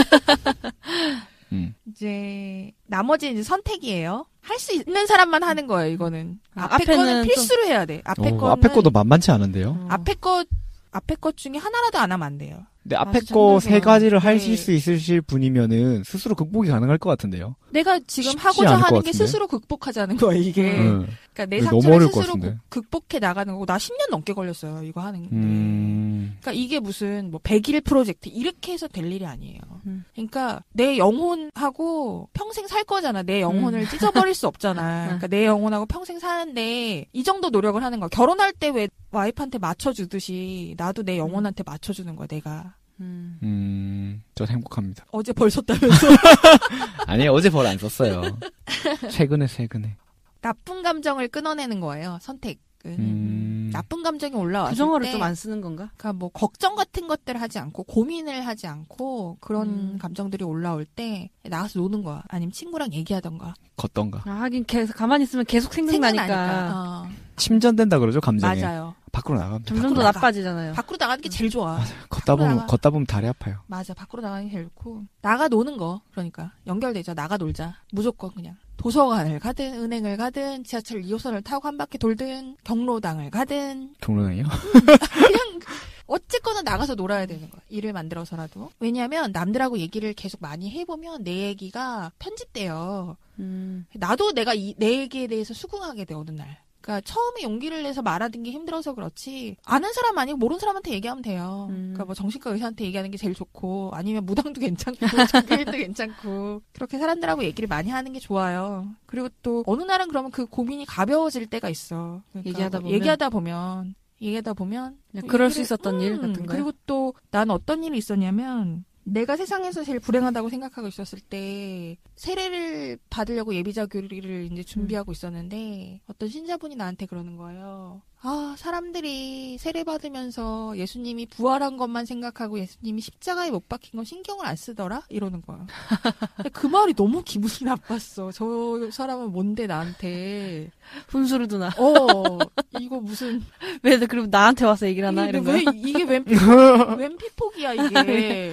Speaker 2: 음.
Speaker 1: 이제 나머지 이제 선택이에요. 할 수 있는 사람만 하는 거예요. 이거는
Speaker 3: 아,
Speaker 1: 앞에
Speaker 3: 앞에는
Speaker 1: 거는
Speaker 3: 좀-
Speaker 1: 필수로 해야 돼. 앞에
Speaker 2: 오,
Speaker 1: 거는
Speaker 2: 앞에 거도 만만치 않은데요.
Speaker 3: 어.
Speaker 1: 앞에 거 앞에 것 중에 하나라도 안 하면 안 돼요.
Speaker 2: 근데
Speaker 3: 아,
Speaker 2: 앞에
Speaker 3: 진짜
Speaker 2: 거
Speaker 3: 힘들구나.
Speaker 2: 세 가지를
Speaker 1: 네.
Speaker 2: 하실 수 있으실 분이면은 스스로 극복이 가능할 것 같은데요.
Speaker 1: 내가 지금
Speaker 2: 쉽지
Speaker 1: 하고자
Speaker 2: 않을 것
Speaker 1: 하는 게
Speaker 2: 같은데?
Speaker 1: 스스로 극복하자는 거야 이게.
Speaker 2: 음.
Speaker 1: 그러니까 내
Speaker 2: 네, 너무
Speaker 1: 상처를
Speaker 2: 어려울 것
Speaker 1: 스스로
Speaker 2: 같은데.
Speaker 1: 극- 극복해 나가는 거고 나 십 년 넘게 걸렸어요 이거 하는 데.
Speaker 2: 음.
Speaker 1: 그러니까 이게 무슨 뭐 백 일 프로젝트 이렇게 해서 될 일이 아니에요.
Speaker 3: 음.
Speaker 1: 그러니까 내 영혼하고 평생 살 거잖아. 내 영혼을
Speaker 3: 음.
Speaker 1: 찢어버릴 수 없잖아. 그러니까 내 영혼하고 평생 사는데 이 정도 노력을 하는 거야. 결혼할 때 왜 와이프한테 맞춰주듯이 나도 내 영혼한테 맞춰주는 거야. 내가.
Speaker 3: 음.
Speaker 2: 음. 전 행복합니다.
Speaker 1: 어제 벌 썼다면서.
Speaker 2: 아니, 어제 벌 안 썼어요. 최근에, 최근에.
Speaker 1: 나쁜 감정을 끊어내는 거예요. 선택은.
Speaker 2: 음.
Speaker 1: 나쁜 감정이 올라왔을
Speaker 3: 부정어를
Speaker 1: 때
Speaker 3: 좀 안 쓰는 건가?
Speaker 1: 그러니까 뭐 걱정 같은 것들 하지 않고 고민을 하지 않고 그런
Speaker 3: 음.
Speaker 1: 감정들이 올라올 때 나가서 노는 거야. 아니면 친구랑 얘기하던가.
Speaker 2: 걷던가.
Speaker 3: 아, 하긴 계속 가만히 있으면 계속 생각나니까.
Speaker 1: 생각나니까. 어,
Speaker 2: 침전된다 그러죠, 감정에.
Speaker 1: 맞아요.
Speaker 2: 밖으로 나가면 돼.
Speaker 3: 점점 더
Speaker 1: 밖으로 나가.
Speaker 3: 나빠지잖아요.
Speaker 1: 밖으로 나가는 게 제일 좋아.
Speaker 2: 걷다 보면,
Speaker 1: 나가.
Speaker 2: 걷다 보면 다리 아파요.
Speaker 1: 맞아. 밖으로 나가는 게 제일 좋고. 나가 노는 거. 그러니까. 연결되죠. 나가 놀자. 무조건 그냥. 도서관을 가든, 은행을 가든, 지하철 이 호선을 타고 한 바퀴 돌든, 경로당을 가든,
Speaker 2: 경로당이요?
Speaker 1: 그냥, 어쨌거나 나가서 놀아야 되는 거야. 일을 만들어서라도. 왜냐면, 남들하고 얘기를 계속 많이 해보면 내 얘기가 편집돼요.
Speaker 3: 음.
Speaker 1: 나도 내가 이, 내 얘기에 대해서 수긍하게 돼, 어느 날. 그러니까 처음에 용기를 내서 말하는 게 힘들어서 그렇지 아는 사람 아니고 모르는 사람한테 얘기하면 돼요.
Speaker 3: 음.
Speaker 1: 그러니까 뭐 정신과 의사한테 얘기하는 게 제일 좋고 아니면 무당도 괜찮고 정교인도 괜찮고 그렇게 사람들하고 얘기를 많이 하는 게 좋아요. 그리고 또 어느 날은 그러면 그 고민이 가벼워질 때가 있어. 그러니까
Speaker 3: 얘기하다
Speaker 1: 뭐
Speaker 3: 보면?
Speaker 1: 얘기하다 보면 얘기하다 보면
Speaker 3: 그냥 그럴
Speaker 1: 얘기를-
Speaker 3: 수 있었던 일
Speaker 1: 음,
Speaker 3: 같은 거요?
Speaker 1: 그리고 또 난 어떤 일이 있었냐면 내가 세상에서 제일 불행하다고 생각하고 있었을 때 세례를 받으려고 예비자교리를 이제 준비하고 있었는데 어떤 신자분이 나한테 그러는 거예요. 아, 사람들이 세례 받으면서 예수님이 부활한 것만 생각하고 예수님이 십자가에 못 박힌 건 신경을 안 쓰더라? 이러는 거야. 근데 그 말이 너무 기분이 나빴어. 저 사람은 뭔데 나한테.
Speaker 3: 훈수를 두나.
Speaker 1: 어, 이거 무슨
Speaker 3: 왜 그럼 나한테 와서 얘기를 하나
Speaker 1: 이게
Speaker 3: 이런 거.
Speaker 1: 왜 이게 웬 피폭, 웬 피폭이야 이게.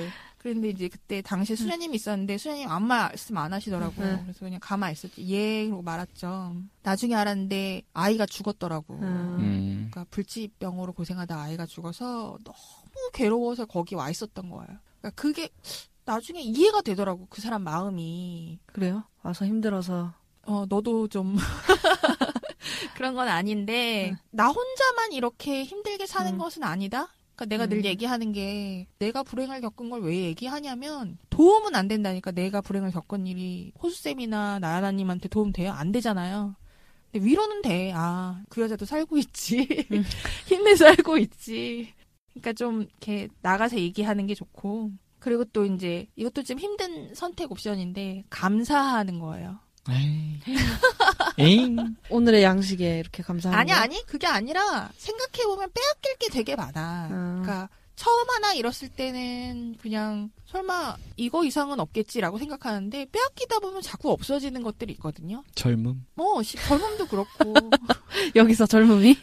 Speaker 1: 그런데 이제 그때 당시에 수녀님이 있었는데 수녀님 아무 말씀 안 하시더라고요.
Speaker 3: 응.
Speaker 1: 그래서 그냥 가만히 있었지. 예, 그러고 말았죠. 나중에 알았는데 아이가 죽었더라고.
Speaker 3: 응.
Speaker 2: 음.
Speaker 1: 그러니까 불치병으로 고생하다 아이가 죽어서 너무 괴로워서 거기 와 있었던 거예요. 그러니까 그게 나중에 이해가 되더라고. 그 사람 마음이.
Speaker 3: 그래요? 와서 힘들어서.
Speaker 1: 어, 너도 좀 그런 건 아닌데
Speaker 3: 응.
Speaker 1: 나 혼자만 이렇게 힘들게 사는
Speaker 3: 응.
Speaker 1: 것은 아니다. 그러니까 내가
Speaker 3: 음.
Speaker 1: 늘 얘기하는 게 내가 불행을 겪은 걸 왜 얘기하냐면 도움은 안 된다니까. 내가 불행을 겪은 일이 호수쌤이나 나야나님한테 도움 돼요? 안 되잖아요. 근데 위로는 돼. 아, 그 여자도 살고 있지.
Speaker 3: 음.
Speaker 1: 힘내서 살고 있지. 그러니까 좀 이렇게 나가서 얘기하는 게 좋고. 그리고 또 이제 이것도 좀 힘든 선택 옵션인데 감사하는 거예요.
Speaker 2: 에이. 에잉.
Speaker 3: 오늘의 양식에 이렇게 감사하는
Speaker 1: 아니
Speaker 3: 거야?
Speaker 1: 아니 그게 아니라 생각해보면 빼앗길 게 되게 많아.
Speaker 3: 음.
Speaker 1: 그러니까 처음 하나 잃었을 때는 그냥 설마 이거 이상은 없겠지라고 생각하는데 빼앗기다 보면 자꾸 없어지는 것들이 있거든요.
Speaker 2: 젊음.
Speaker 1: 뭐 시- 젊음도 그렇고
Speaker 3: 여기서 젊음이?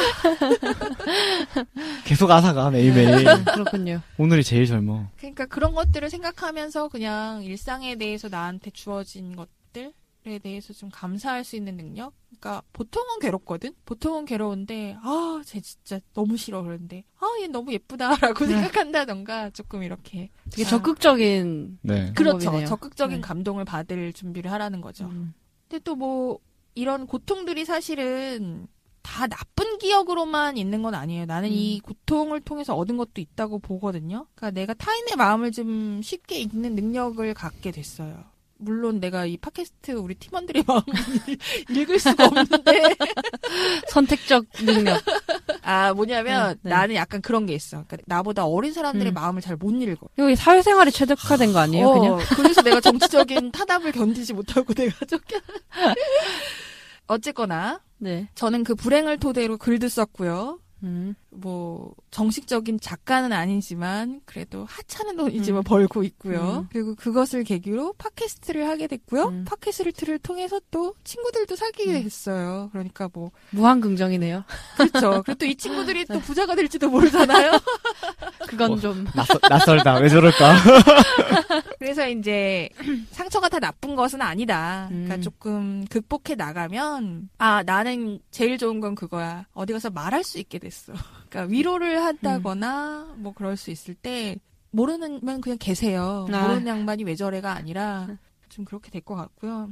Speaker 2: 계속 아사가 매일매일.
Speaker 3: 네, 그렇군요.
Speaker 2: 오늘이 제일 젊어.
Speaker 1: 그러니까 그런 것들을 생각하면서 그냥 일상에 대해서 나한테 주어진 것들에 대해서 좀 감사할 수 있는 능력. 그러니까 보통은 괴롭거든. 보통은 괴로운데 아, 쟤 진짜 너무 싫어 그러는데 아, 얘 너무 예쁘다라고
Speaker 3: 네.
Speaker 1: 생각한다던가 조금 이렇게
Speaker 3: 되게
Speaker 1: 아,
Speaker 3: 적극적인.
Speaker 2: 네.
Speaker 1: 그렇죠.
Speaker 3: 방법이네요.
Speaker 1: 적극적인
Speaker 3: 네.
Speaker 1: 감동을 받을 준비를 하라는 거죠.
Speaker 3: 음.
Speaker 1: 근데 또 뭐 이런 고통들이 사실은 다 나쁜 기억으로만 있는 건 아니에요. 나는
Speaker 3: 음.
Speaker 1: 이 고통을 통해서 얻은 것도 있다고 보거든요. 그러니까 내가 타인의 마음을 좀 쉽게 읽는 능력을 갖게 됐어요. 물론 내가 이 팟캐스트 우리 팀원들의 마음을 읽을 수가 없는데
Speaker 3: 선택적 능력.
Speaker 1: 아 뭐냐면
Speaker 3: 네, 네.
Speaker 1: 나는 약간 그런 게 있어. 그러니까 나보다 어린 사람들의
Speaker 3: 음.
Speaker 1: 마음을 잘 못 읽어.
Speaker 3: 여기 사회생활이 최적화된 거 아니에요,
Speaker 1: 어,
Speaker 3: 그냥?
Speaker 1: 그래서 내가 정치적인 타담을 견디지 못하고 내가 쫓겨. 어쨌거나
Speaker 3: 네.
Speaker 1: 저는 그 불행을 토대로 글도 썼고요.
Speaker 3: 음.
Speaker 1: 뭐 정식적인 작가는 아니지만 그래도 하찮은 돈이지만
Speaker 3: 음.
Speaker 1: 벌고 있고요.
Speaker 3: 음.
Speaker 1: 그리고 그것을 계기로 팟캐스트를 하게 됐고요.
Speaker 3: 음.
Speaker 1: 팟캐스트를 통해서 또 친구들도 사귀게
Speaker 3: 음.
Speaker 1: 됐어요. 그러니까 뭐
Speaker 3: 무한 긍정이네요.
Speaker 1: 그렇죠. 그리고 또 이 친구들이 또 부자가 될지도 모르잖아요.
Speaker 3: 그건
Speaker 2: 어.
Speaker 3: 좀.
Speaker 2: 낯설, 낯설다. 왜 저럴까?
Speaker 1: 그래서 이제 상처가 다 나쁜 것은 아니다. 그러니까
Speaker 3: 음.
Speaker 1: 조금 극복해 나가면 아 나는 제일 좋은 건 그거야. 어디 가서 말할 수 있게 됐어. 그러니까 위로를 한다거나 뭐 그럴 수 있을 때 모르면 그냥 계세요.
Speaker 3: 아.
Speaker 1: 모르는 양반이 왜 저래가 아니라 좀 그렇게 될 것 같고요.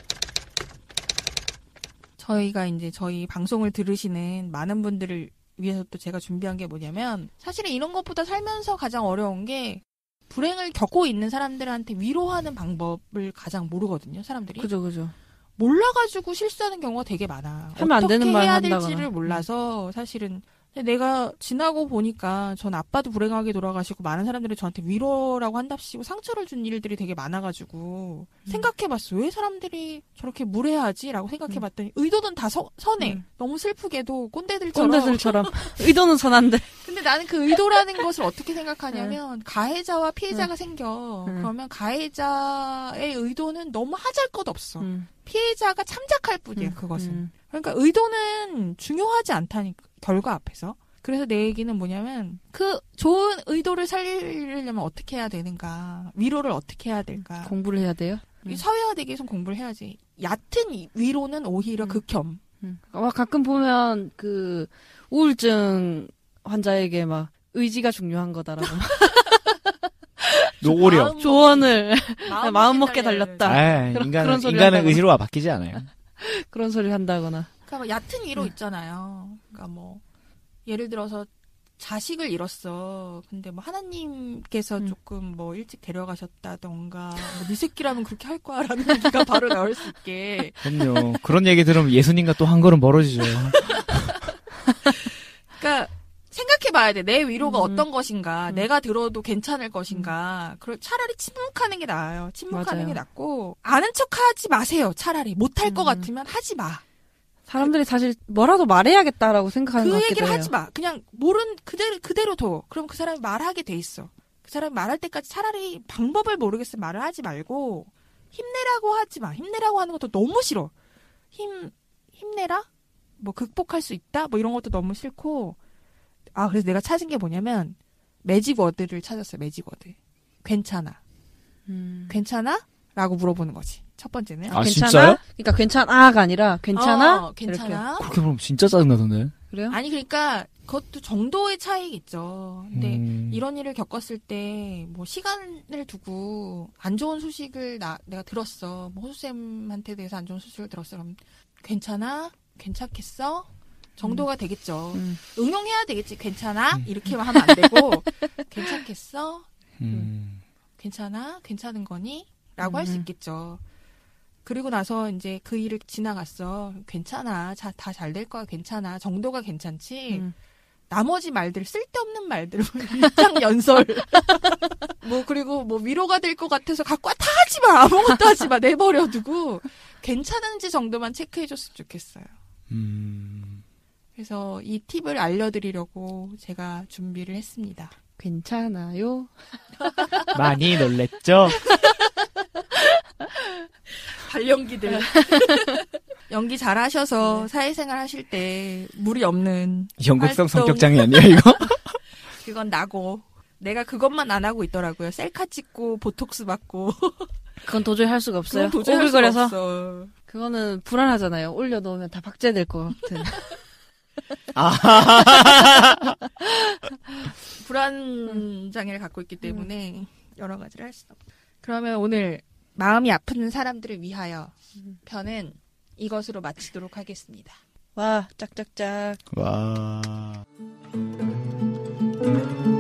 Speaker 1: 저희가 이제 저희 방송을 들으시는 많은 분들을 위해서 또 제가 준비한 게 뭐냐면 사실은 이런 것보다 살면서 가장 어려운 게 불행을 겪고 있는 사람들한테 위로하는 방법을 가장 모르거든요, 사람들이.
Speaker 3: 그죠, 그죠.
Speaker 1: 몰라가지고 실수하는 경우가 되게 많아.
Speaker 3: 하면 안 되는
Speaker 1: 어떻게
Speaker 3: 말
Speaker 1: 해야
Speaker 3: 한다거나.
Speaker 1: 될지를 몰라서 사실은 근데 내가 지나고 보니까 전 아빠도 불행하게 돌아가시고 많은 사람들이 저한테 위로라고 한답시고 상처를 준 일들이 되게 많아가지고
Speaker 3: 음.
Speaker 1: 생각해봤어. 왜 사람들이 저렇게 무례하지? 라고 생각해봤더니 의도는 다 서- 선해.
Speaker 3: 음.
Speaker 1: 너무 슬프게도 꼰대들처럼.
Speaker 3: 꼰대들처럼. 의도는 선한데.
Speaker 1: 근데 나는 그 의도라는 것을 어떻게 생각하냐면 가해자와 피해자가 생겨.
Speaker 3: 응.
Speaker 1: 그러면 가해자의 의도는 너무 하잘것없어.
Speaker 3: 음.
Speaker 1: 피해자가 참작할 뿐이야,
Speaker 3: 음.
Speaker 1: 그것은.
Speaker 3: 음.
Speaker 1: 그러니까 의도는 중요하지 않다니까, 결과 앞에서. 그래서 내 얘기는 뭐냐면 그 좋은 의도를 살리려면 어떻게 해야 되는가, 위로를 어떻게 해야 될까.
Speaker 3: 공부를 해야 돼요?
Speaker 1: 이 사회화되기 위해선 공부를 해야지. 얕은 이- 위로는 오히려
Speaker 3: 음.
Speaker 1: 극혐.
Speaker 3: 음. 와, 가끔 보면 그 우울증 환자에게 막 의지가 중요한 거다라고 막
Speaker 2: 노고력.
Speaker 1: 마음
Speaker 3: 조언을
Speaker 1: 마음,
Speaker 3: 마음 먹게 달렸다.
Speaker 2: 아,
Speaker 3: 그런-
Speaker 2: 인간은,
Speaker 3: 그런 소리
Speaker 2: 인간은
Speaker 3: 한다거나.
Speaker 2: 의지로가 바뀌지 않아요.
Speaker 3: 그런 소리를 한다거나.
Speaker 1: 그러니까 뭐 얕은 위로
Speaker 3: 음.
Speaker 1: 있잖아요. 그러니까 뭐 예를 들어서 자식을 잃었어. 근데 뭐 하나님께서
Speaker 3: 음.
Speaker 1: 조금 뭐 일찍 데려가셨다던가 뭐네 새끼라면 그렇게 할 거야라는 얘기가 바로 나올 수 있게.
Speaker 2: 그럼요. 그런 얘기 들으면 예수님과 또 한 걸음 멀어지죠.
Speaker 1: 그러니까 생각해봐야 돼. 내 위로가
Speaker 3: 음.
Speaker 1: 어떤 것인가.
Speaker 3: 음.
Speaker 1: 내가 들어도 괜찮을 것인가. 그럴 차라리 침묵하는 게 나아요. 침묵하는
Speaker 3: 맞아요.
Speaker 1: 게 낫고 아는 척하지 마세요. 차라리 못할 것
Speaker 3: 음.
Speaker 1: 같으면 하지 마.
Speaker 3: 사람들이 사실 뭐라도 말해야겠다라고 생각하는 것
Speaker 1: 그
Speaker 3: 같기도
Speaker 1: 얘기를
Speaker 3: 해요.
Speaker 1: 하지 마. 그냥 모른 그대로 그대로 둬. 그럼 그 사람이 말하게 돼 있어. 그 사람이 말할 때까지 차라리 방법을 모르겠으면 말을 하지 말고 힘내라고 하지 마. 힘내라고 하는 것도 너무 싫어. 힘 힘내라? 뭐 극복할 수 있다? 뭐 이런 것도 너무 싫고. 아, 그래서 내가 찾은 게 뭐냐면 매직 워드를 찾았어요. 매직 워드. 괜찮아.
Speaker 3: 음.
Speaker 1: 괜찮아? 라고 물어보는 거지. 첫 번째는.
Speaker 2: 아,
Speaker 3: 괜찮아?
Speaker 2: 진짜요?
Speaker 3: 그러니까 괜찮아가 아니라 괜찮아?
Speaker 1: 어, 괜찮아?
Speaker 2: 그렇게 보면 진짜 짜증나던데.
Speaker 3: 그래요?
Speaker 1: 아니 그러니까 그것도 정도의 차이겠죠. 근데
Speaker 2: 음.
Speaker 1: 이런 일을 겪었을 때 뭐 시간을 두고 안 좋은 소식을 나 내가 들었어. 뭐 호수쌤한테 대해서 안 좋은 소식을 들었어. 그럼 괜찮아? 괜찮겠어? 정도가 되겠죠.
Speaker 3: 음.
Speaker 1: 응용해야 되겠지. 괜찮아? 이렇게만 하면 안 되고 괜찮겠어?
Speaker 2: 음.
Speaker 1: 괜찮아? 괜찮은 거니? 라고 할 수
Speaker 3: 음.
Speaker 1: 있겠죠. 그리고 나서 이제 그 일을 지나갔어. 괜찮아. 다 잘 될 거야. 괜찮아. 정도가 괜찮지.
Speaker 3: 음.
Speaker 1: 나머지 말들, 쓸데없는 말들, 일장 연설. 뭐, 그리고 뭐 위로가 될 것 같아서 갖고 와, 다 하지 마! 아무것도 하지 마! 내버려두고, 괜찮은지 정도만 체크해줬으면 좋겠어요.
Speaker 2: 음.
Speaker 1: 그래서 이 팁을 알려드리려고 제가 준비를 했습니다.
Speaker 3: 괜찮아요.
Speaker 2: 많이 놀랬죠?
Speaker 1: 발연기들. 연기 잘하셔서
Speaker 3: 네.
Speaker 1: 사회생활 하실 때 무리 없는
Speaker 2: 연극성
Speaker 1: 활동.
Speaker 2: 성격장애 아니야, 이거?
Speaker 1: 그건 나고 내가 그것만 안 하고 있더라고요. 셀카 찍고 보톡스 받고
Speaker 3: 그건 도저히 할 수가 없어요.
Speaker 1: 그건 도저히 할 수가
Speaker 3: 오글거려서
Speaker 1: 없어.
Speaker 3: 그거는 불안하잖아요. 올려놓으면 다 박제될 것 같은.
Speaker 1: 불안 장애를 갖고 있기 때문에 여러 가지를 할 수 없어. 그러면 오늘 마음이 아픈 사람들을 위하여 편은 이것으로 마치도록 하겠습니다.
Speaker 3: 와, 짝짝짝.
Speaker 2: 와.